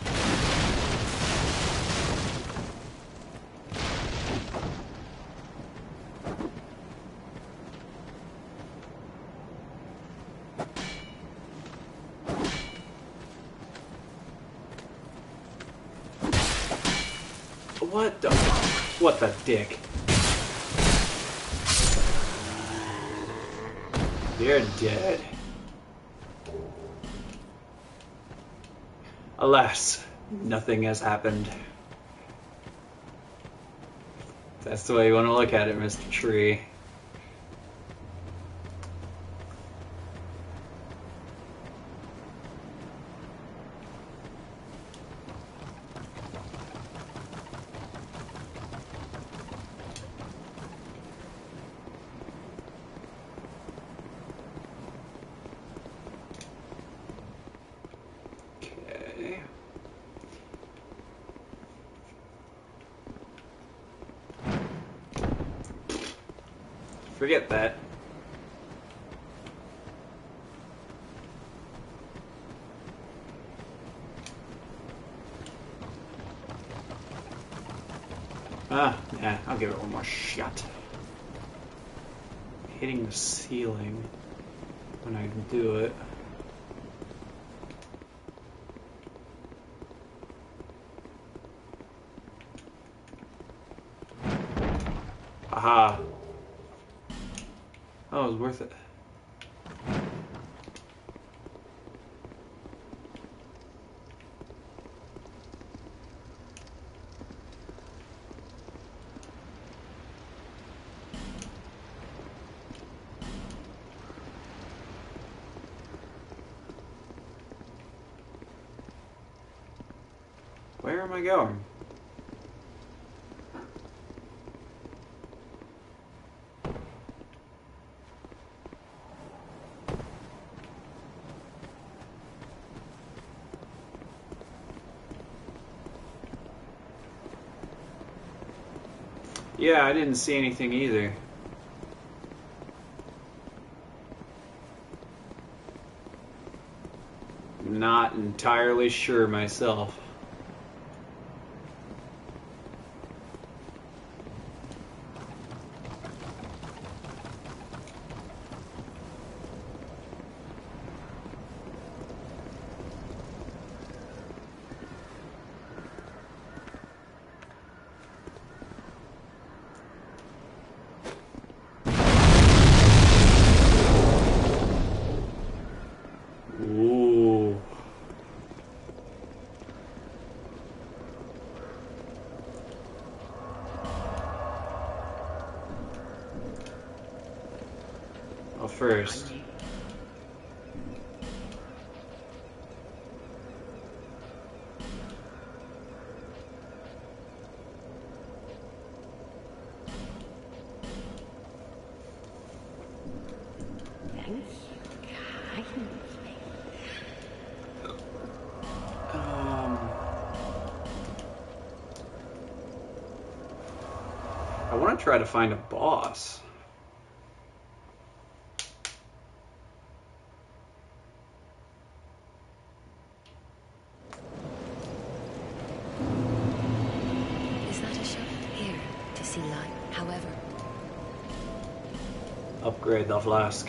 What the dick? You're dead. Alas, nothing has happened. That's the way you want to look at it, Mr. Tree. Forget that. Yeah, I'll give it one more shot. Hitting the ceiling when I do it. Aha. Oh, it was worth it. Where am I going? Yeah, I didn't see anything either. Not entirely sure myself. Ooh. Well, first. I want to try to find a boss. Is that a shot? Here, to see light. However, Upgrade the flask.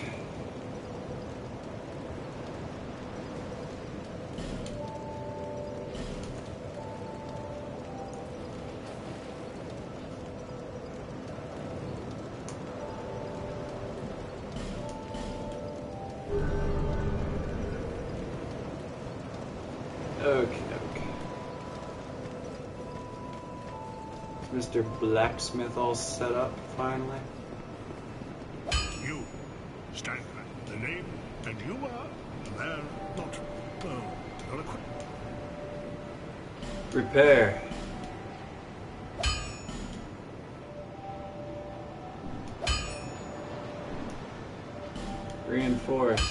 Okay. Mr. Blacksmith all set up finally? You, stand back. The name, and you are there, not eloquent. Repair. Reinforce.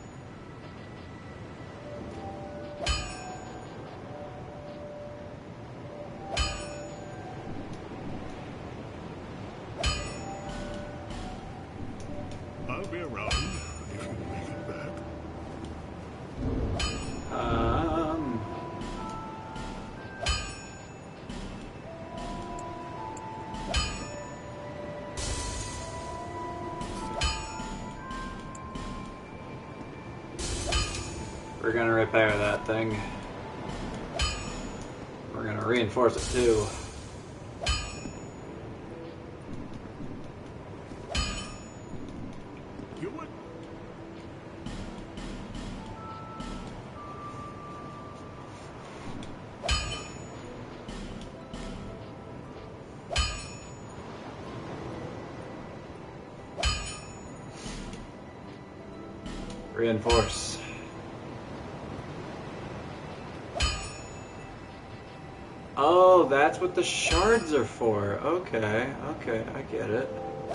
I'll be around if you make it back. We're gonna repair that thing. We're gonna reinforce it too. You would. Reinforce. Oh, that's what the shards are for. Okay, okay, I get it.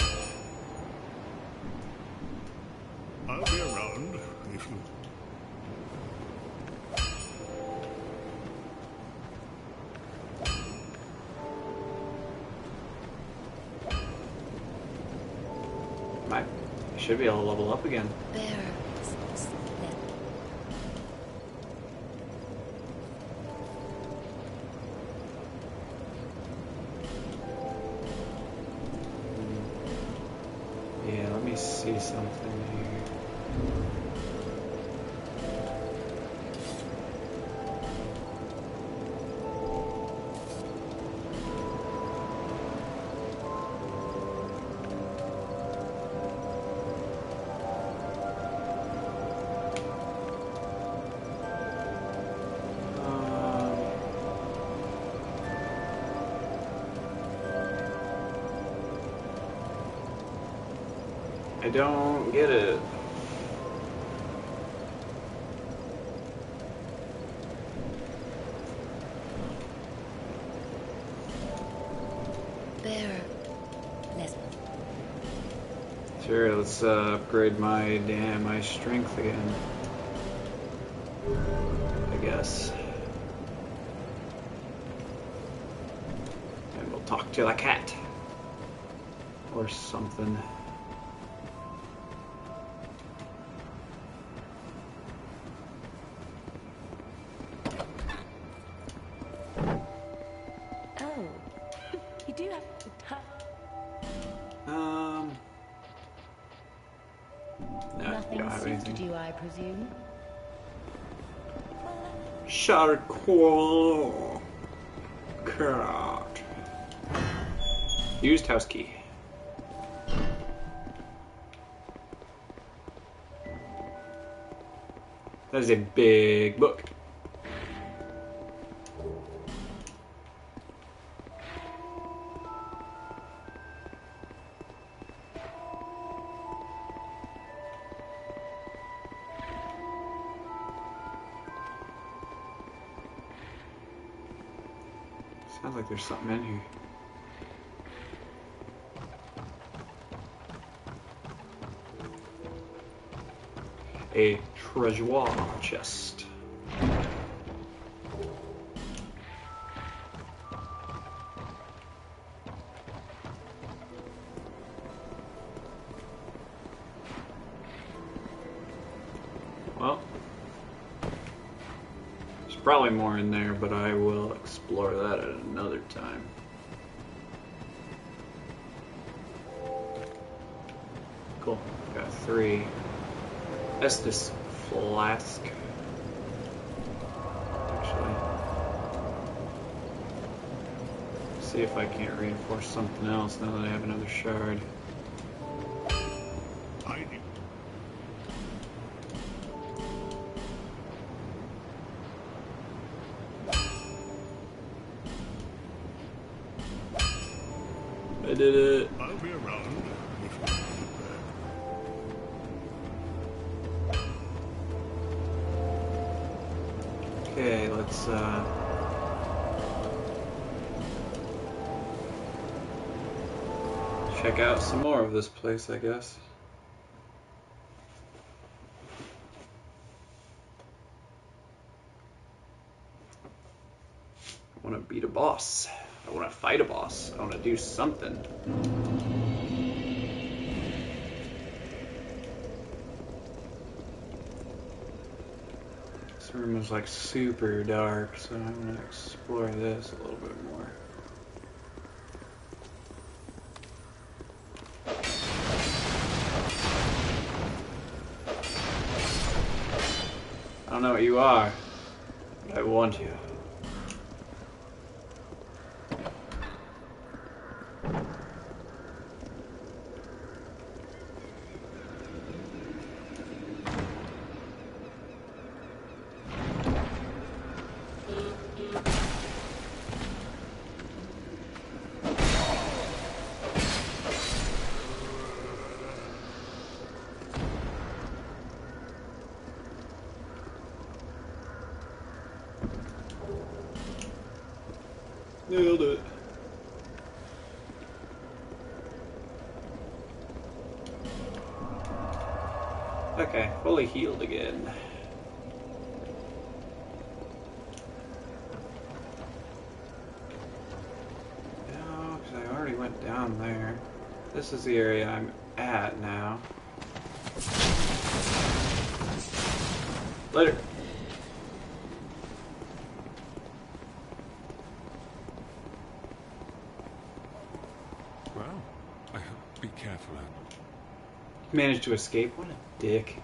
I'll be around if you... I should be able to level up again. There. Yeah, let me see something here. I don't get it. There. Leslie. Sure, let's upgrade my strength again. I guess. And we'll talk to the cat. Or something. You do have no, nothing don't have suited anything. you, I presume. Charcoal cat. Used house key. That is a big book. Sounds like there's something in here. A treasure chest. Well, there's probably more in there, but I will explore that at another time. Cool. Got 3 Estus flask. Actually, see if I can't reinforce something else now that I have another shard. I did it. I'll be around if you need me. Okay, let's check out some more of this place, I guess. I want to beat a boss. I want to fight a boss. I want to do something. This room is like super dark, so I'm going to explore this a little bit more. I don't know what you are, but I want you. Nailed it. Okay, fully healed again. No, because I already went down there. This is the area I'm at now. Later. Managed to escape? What a dick.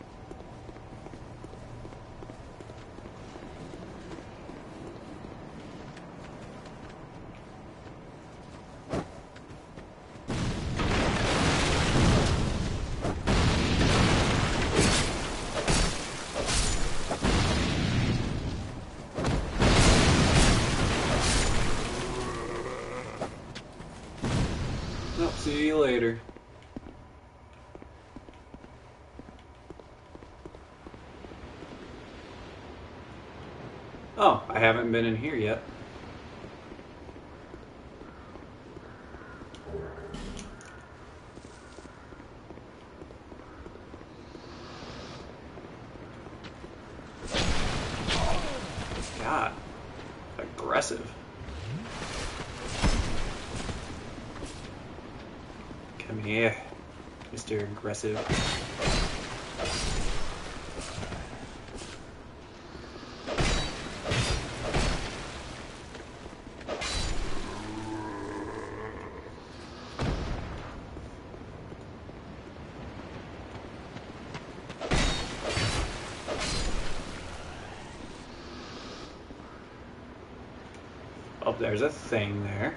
Well, see you later. Oh, I haven't been in here yet. God, aggressive. Come here, Mr. Aggressive. Oh, there's a thing there.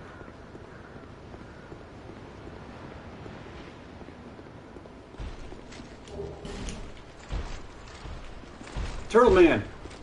Turtle Man!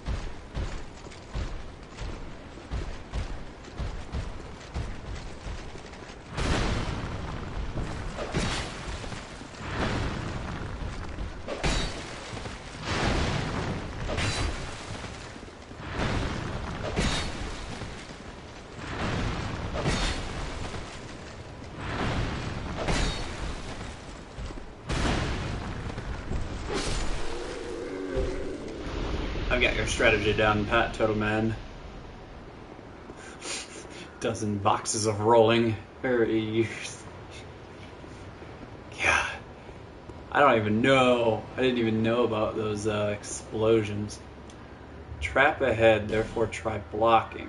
I've got your strategy down pat, Turtle Man. Dozen boxes of rolling. Very... Yeah. I don't even know. I didn't even know about those explosions. Trap ahead, therefore try blocking.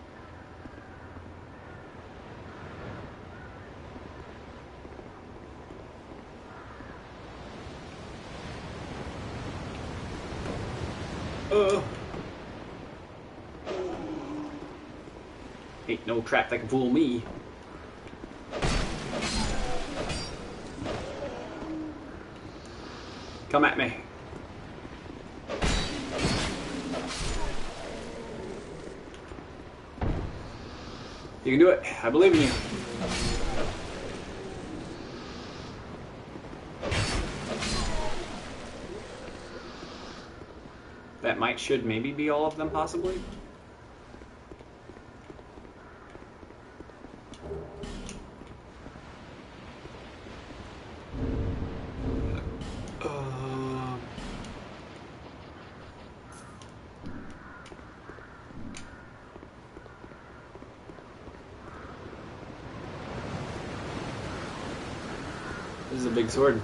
Ain't no trap that can fool me. Come at me. You can do it. I believe in you. should maybe be all of them, possibly. This is a big sword.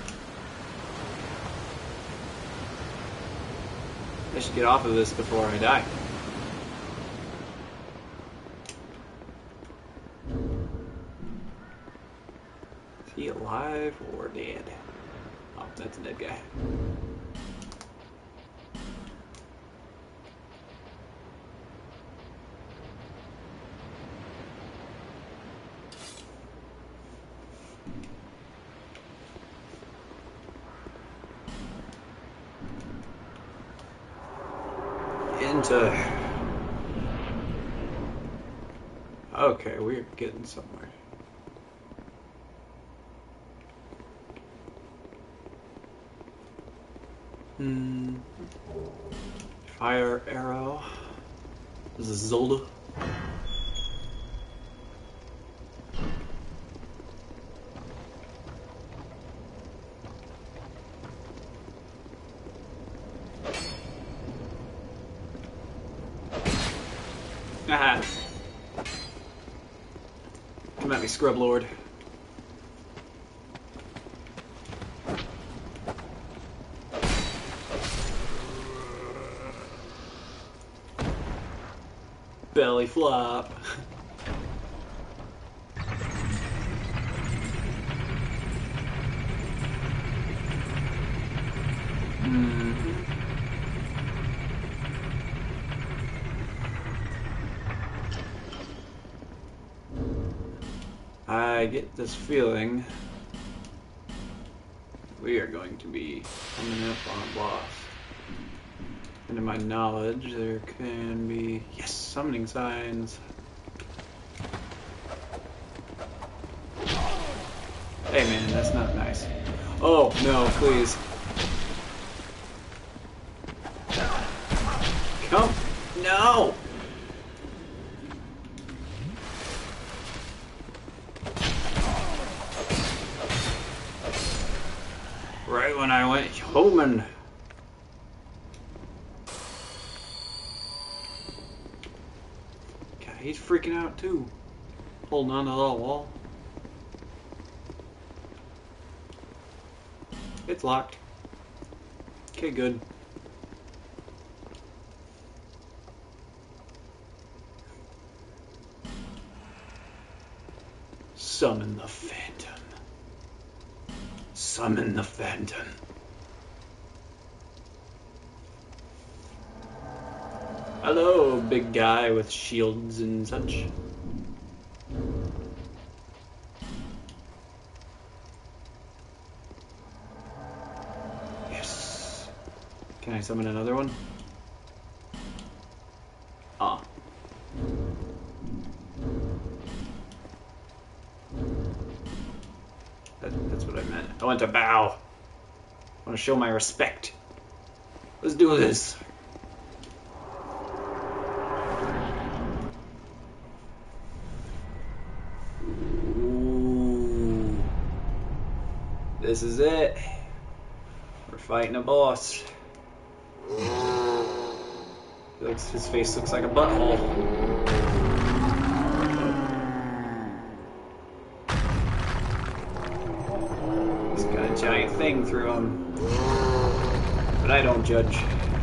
I should get off of this before I die. Is he alive or dead? Oh, that's a dead guy. Okay, we're getting somewhere. Fire arrow. This is Zolda. Aha. Come at me, Scrub Lord. Belly flop. I get this feeling we are going to be coming up on a boss. And to my knowledge, there can be, yes, summoning signs. Hey man, that's not nice. Oh, no, please. Come, no! Right when I went homing. God, he's freaking out too. Holding on to the wall. It's locked. Okay, good. Summon the Phantom. Summon the Phantom. Hello, big guy with shields and such. Yes. Can I summon another one? Ah. That's what I meant. I want to bow. I want to show my respect. Let's do this. Ooh. This is it. We're fighting a boss. His face looks like a butthole. Giant thing through him, but I don't judge.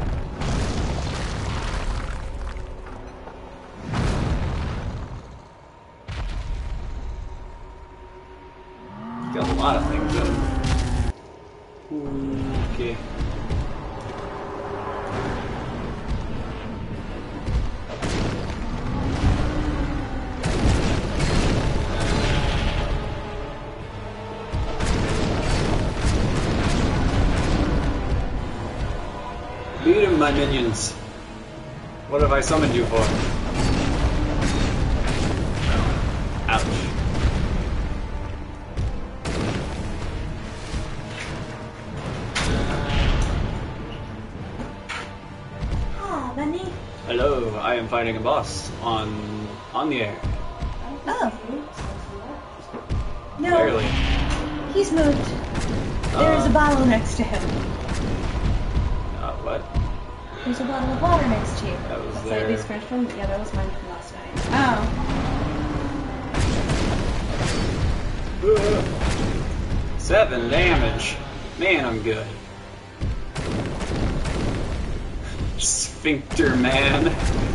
He's got a lot of things in him. Okay. Beat him, my minions. What have I summoned you for? Ouch. Hola, Benny. Hello, I am fighting a boss on the air. Oh. No. Barely. He's moved. There is a bottle next to him. What? There's a bottle of water next to you. That was That's there. Ivy's fresh from. Yeah, that was mine from last night. Oh. 7 damage. Man, I'm good. Sphincter man.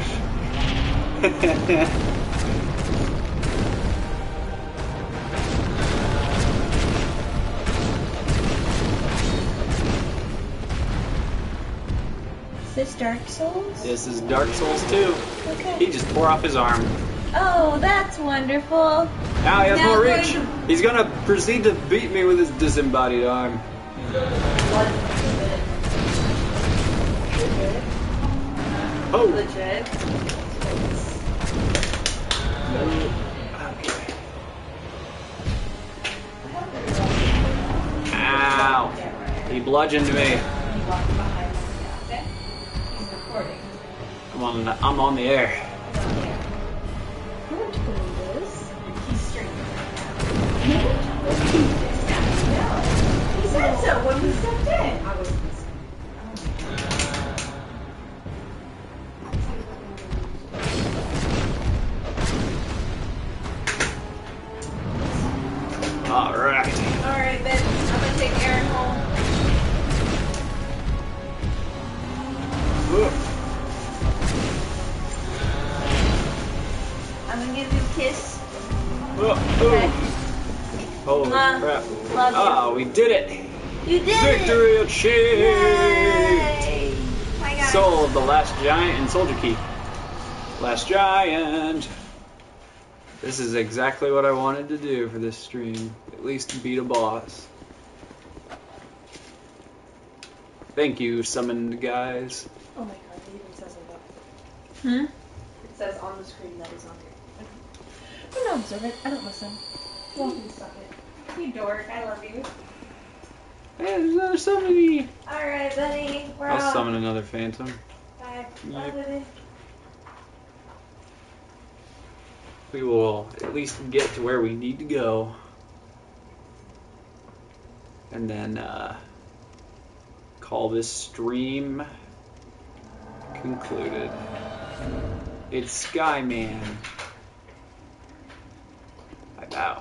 Is this Dark Souls? This is Dark Souls 2. Okay. He just tore off his arm. Oh, that's wonderful. Now he has Now more going reach. to- He's gonna proceed to beat me with his disembodied arm. Oh. Legit. Ow. He bludgeoned me. I'm on the air. He said so when we stepped in. I was Alright. Alright, Ben. I'm gonna take Aaron home. I'm gonna give you a kiss. Okay. Holy Mwah. crap. Love you. Ah, we did it. You did Victory it! achieved! Yay! My God. Soul of the Last Giant and Soldier Key. Last Giant. This is exactly what I wanted to do for this stream. At least beat a boss. Thank you, summoned guys. Oh my God, it even says it up. Hmm? It says on the screen that is on here. I don't observe it. I don't listen. Well, you suck it. You dork. I love you. Hey, there's another summoning. Alright, Benny. We're I'll off. summon another phantom. Bye. Yep. Bye, Benny. We will at least get to where we need to go. And then call this stream concluded. It's Skyman. I bow.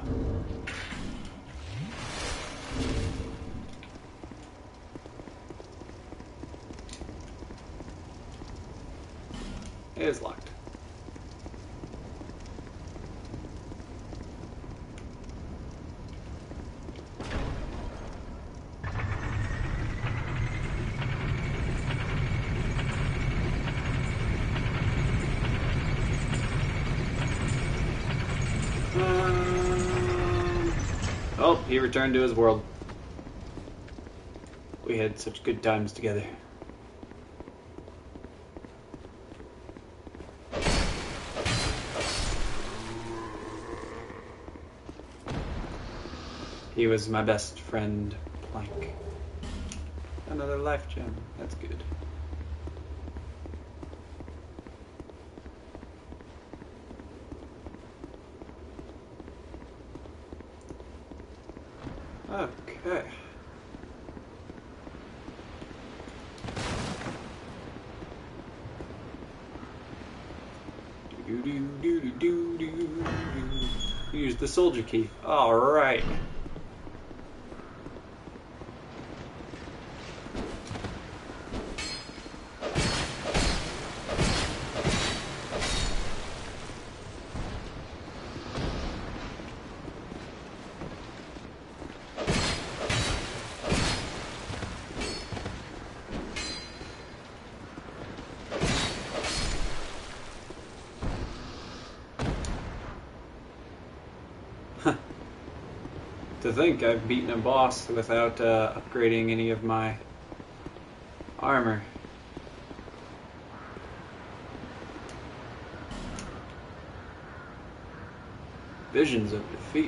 It is locked. Oh, he returned to his world. We had such good times together. He was my best friend, Plank. Another life gem. That's good. Okay. Use the soldier key. All right. To think I've beaten a boss without upgrading any of my armor. Visions of defeat.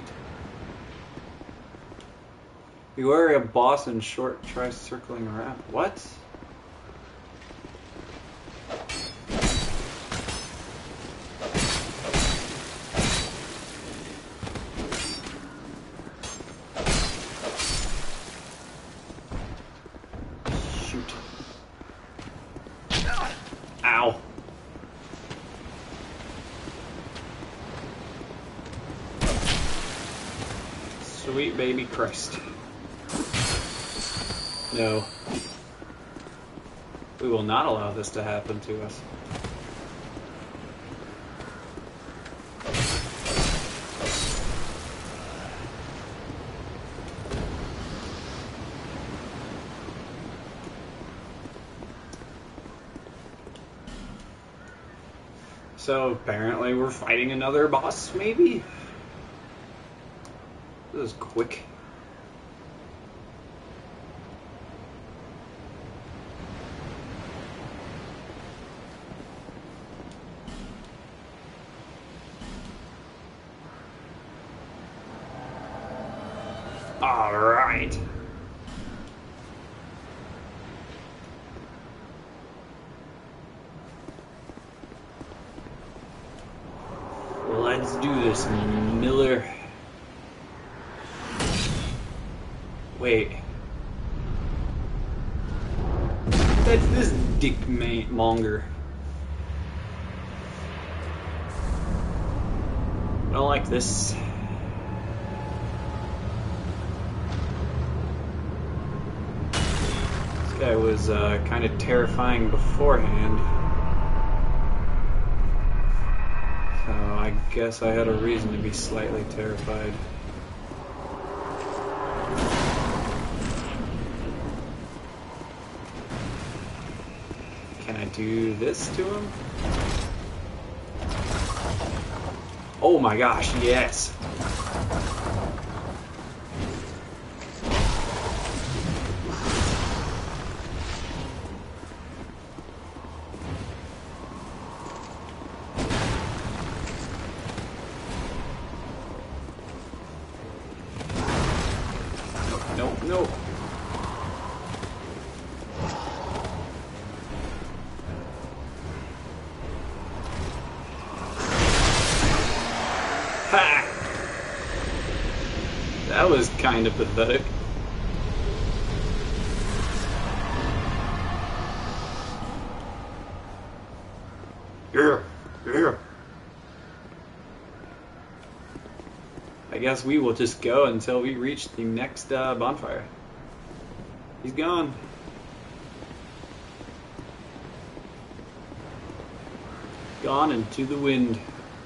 Beware a boss in short, try circling around. What? Ow. Sweet baby Christ. No. We will not allow this to happen to us. So apparently we're fighting another boss, maybe? This is quick. All right. Let's do this, Miller. Wait. That's this dick monger. I don't like this. This guy was kind of terrifying beforehand. So I guess I had a reason to be slightly terrified. Can I do this to him? Oh my gosh, yes! No. Ha! That was kind of pathetic. Yeah. I guess we will just go until we reach the next bonfire. He's gone. Gone into the wind.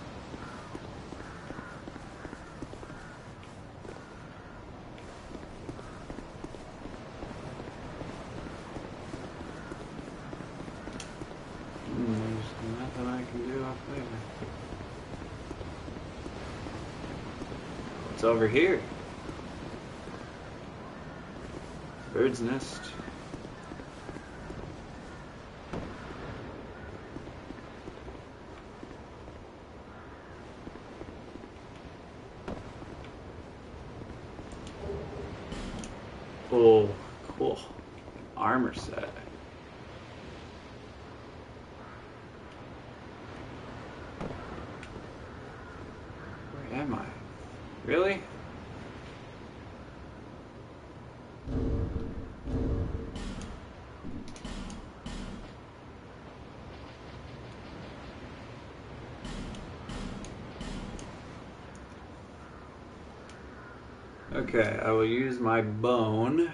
There's nothing I can do up there. What's over here? Bird's nest. Oh, cool. Armor set. Where am I? Really? Okay, I will use my bone.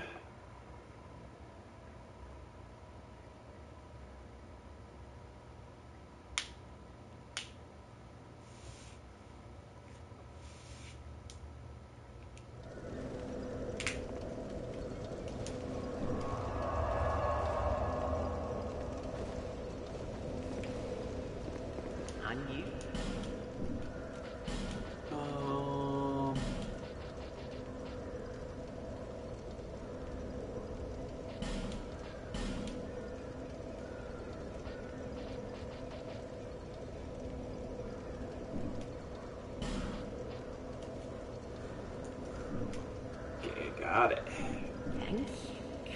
Got it. Thank you.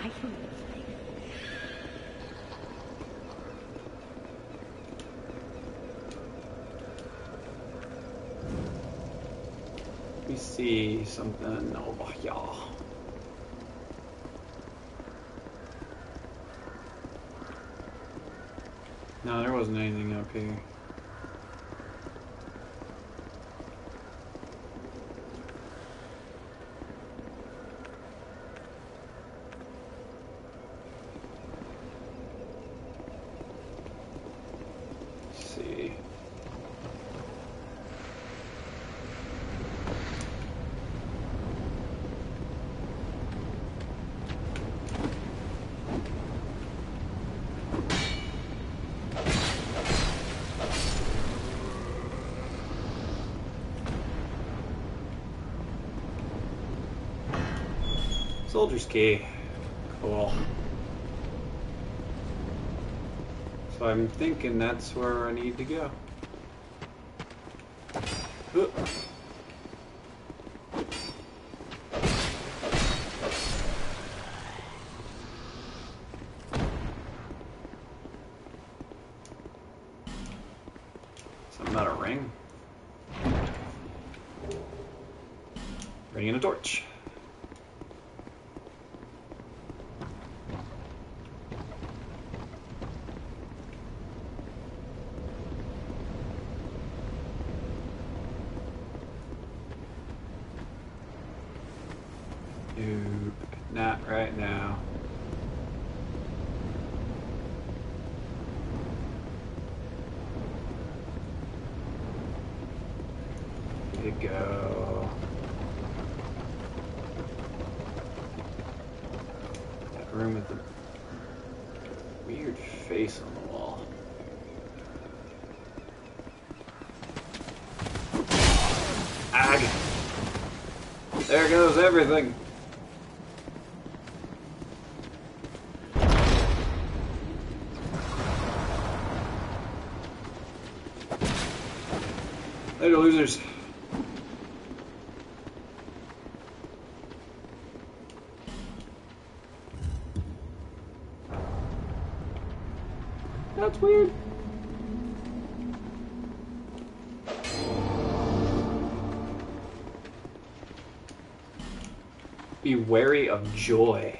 Let me see something over here. No, there wasn't anything up here. Let's see. Soldier's key. Cool. So I'm thinking that's where I need to go. Something about a ring. Ring and a torch. Nope, not right now. There you go. That room with the weird face on the wall. Ag! There goes everything. Later, losers. That's weird. Be wary of joy.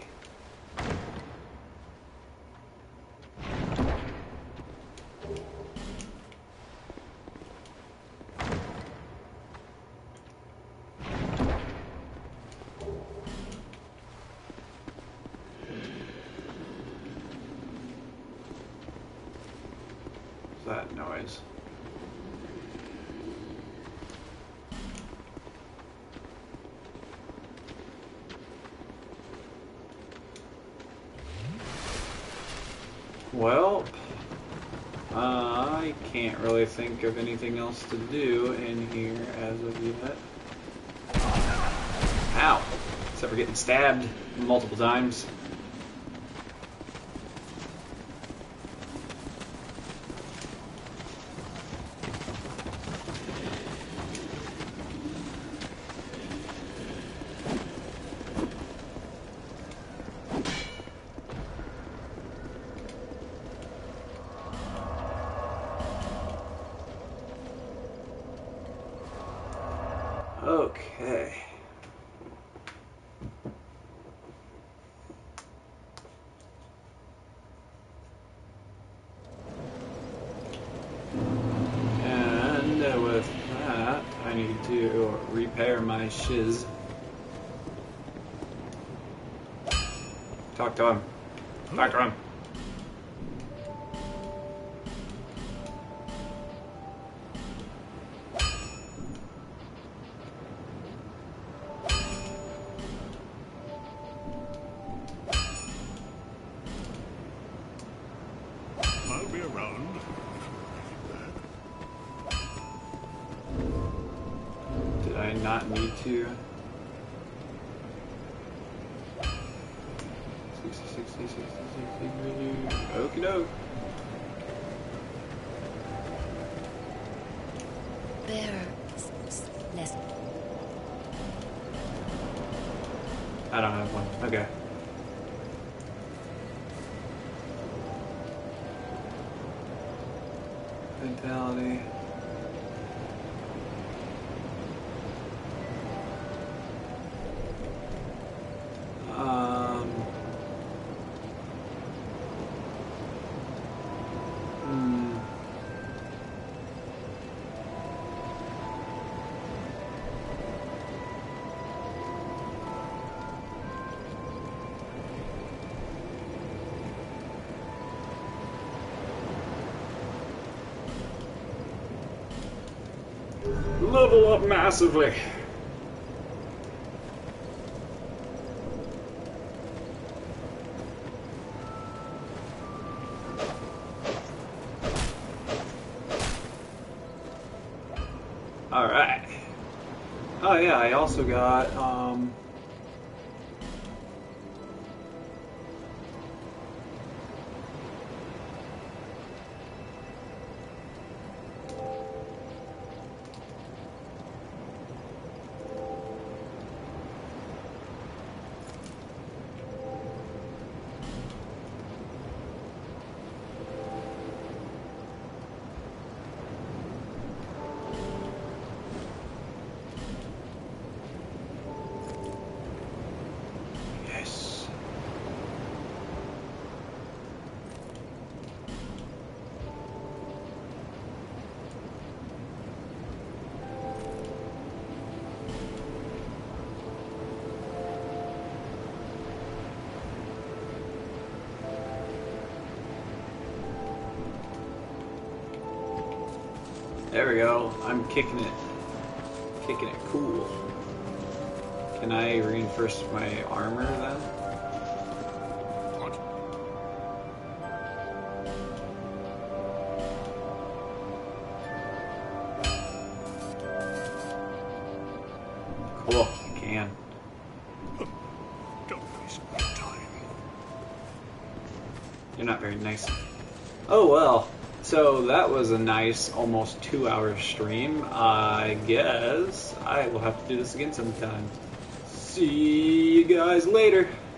That noise. Well, I can't really think of anything else to do in here as of yet. Ow! Except for getting stabbed multiple times. Okay. And with that, I need to repair my shiz. Talk to him. Talk to him. I'll be around. Did I not need to? 60, 60, 60. Okie doke. I don't have one. Okay. Mentality. Level up massively. Alright. Oh yeah, I also got there we go. I'm kicking it. Kicking it cool. Can I reinforce my armor then? What? Cool, I can. Don't waste my time. You're not very nice. Oh well. So that was a nice, almost 2-hour stream. I guess I will have to do this again sometime. See you guys later.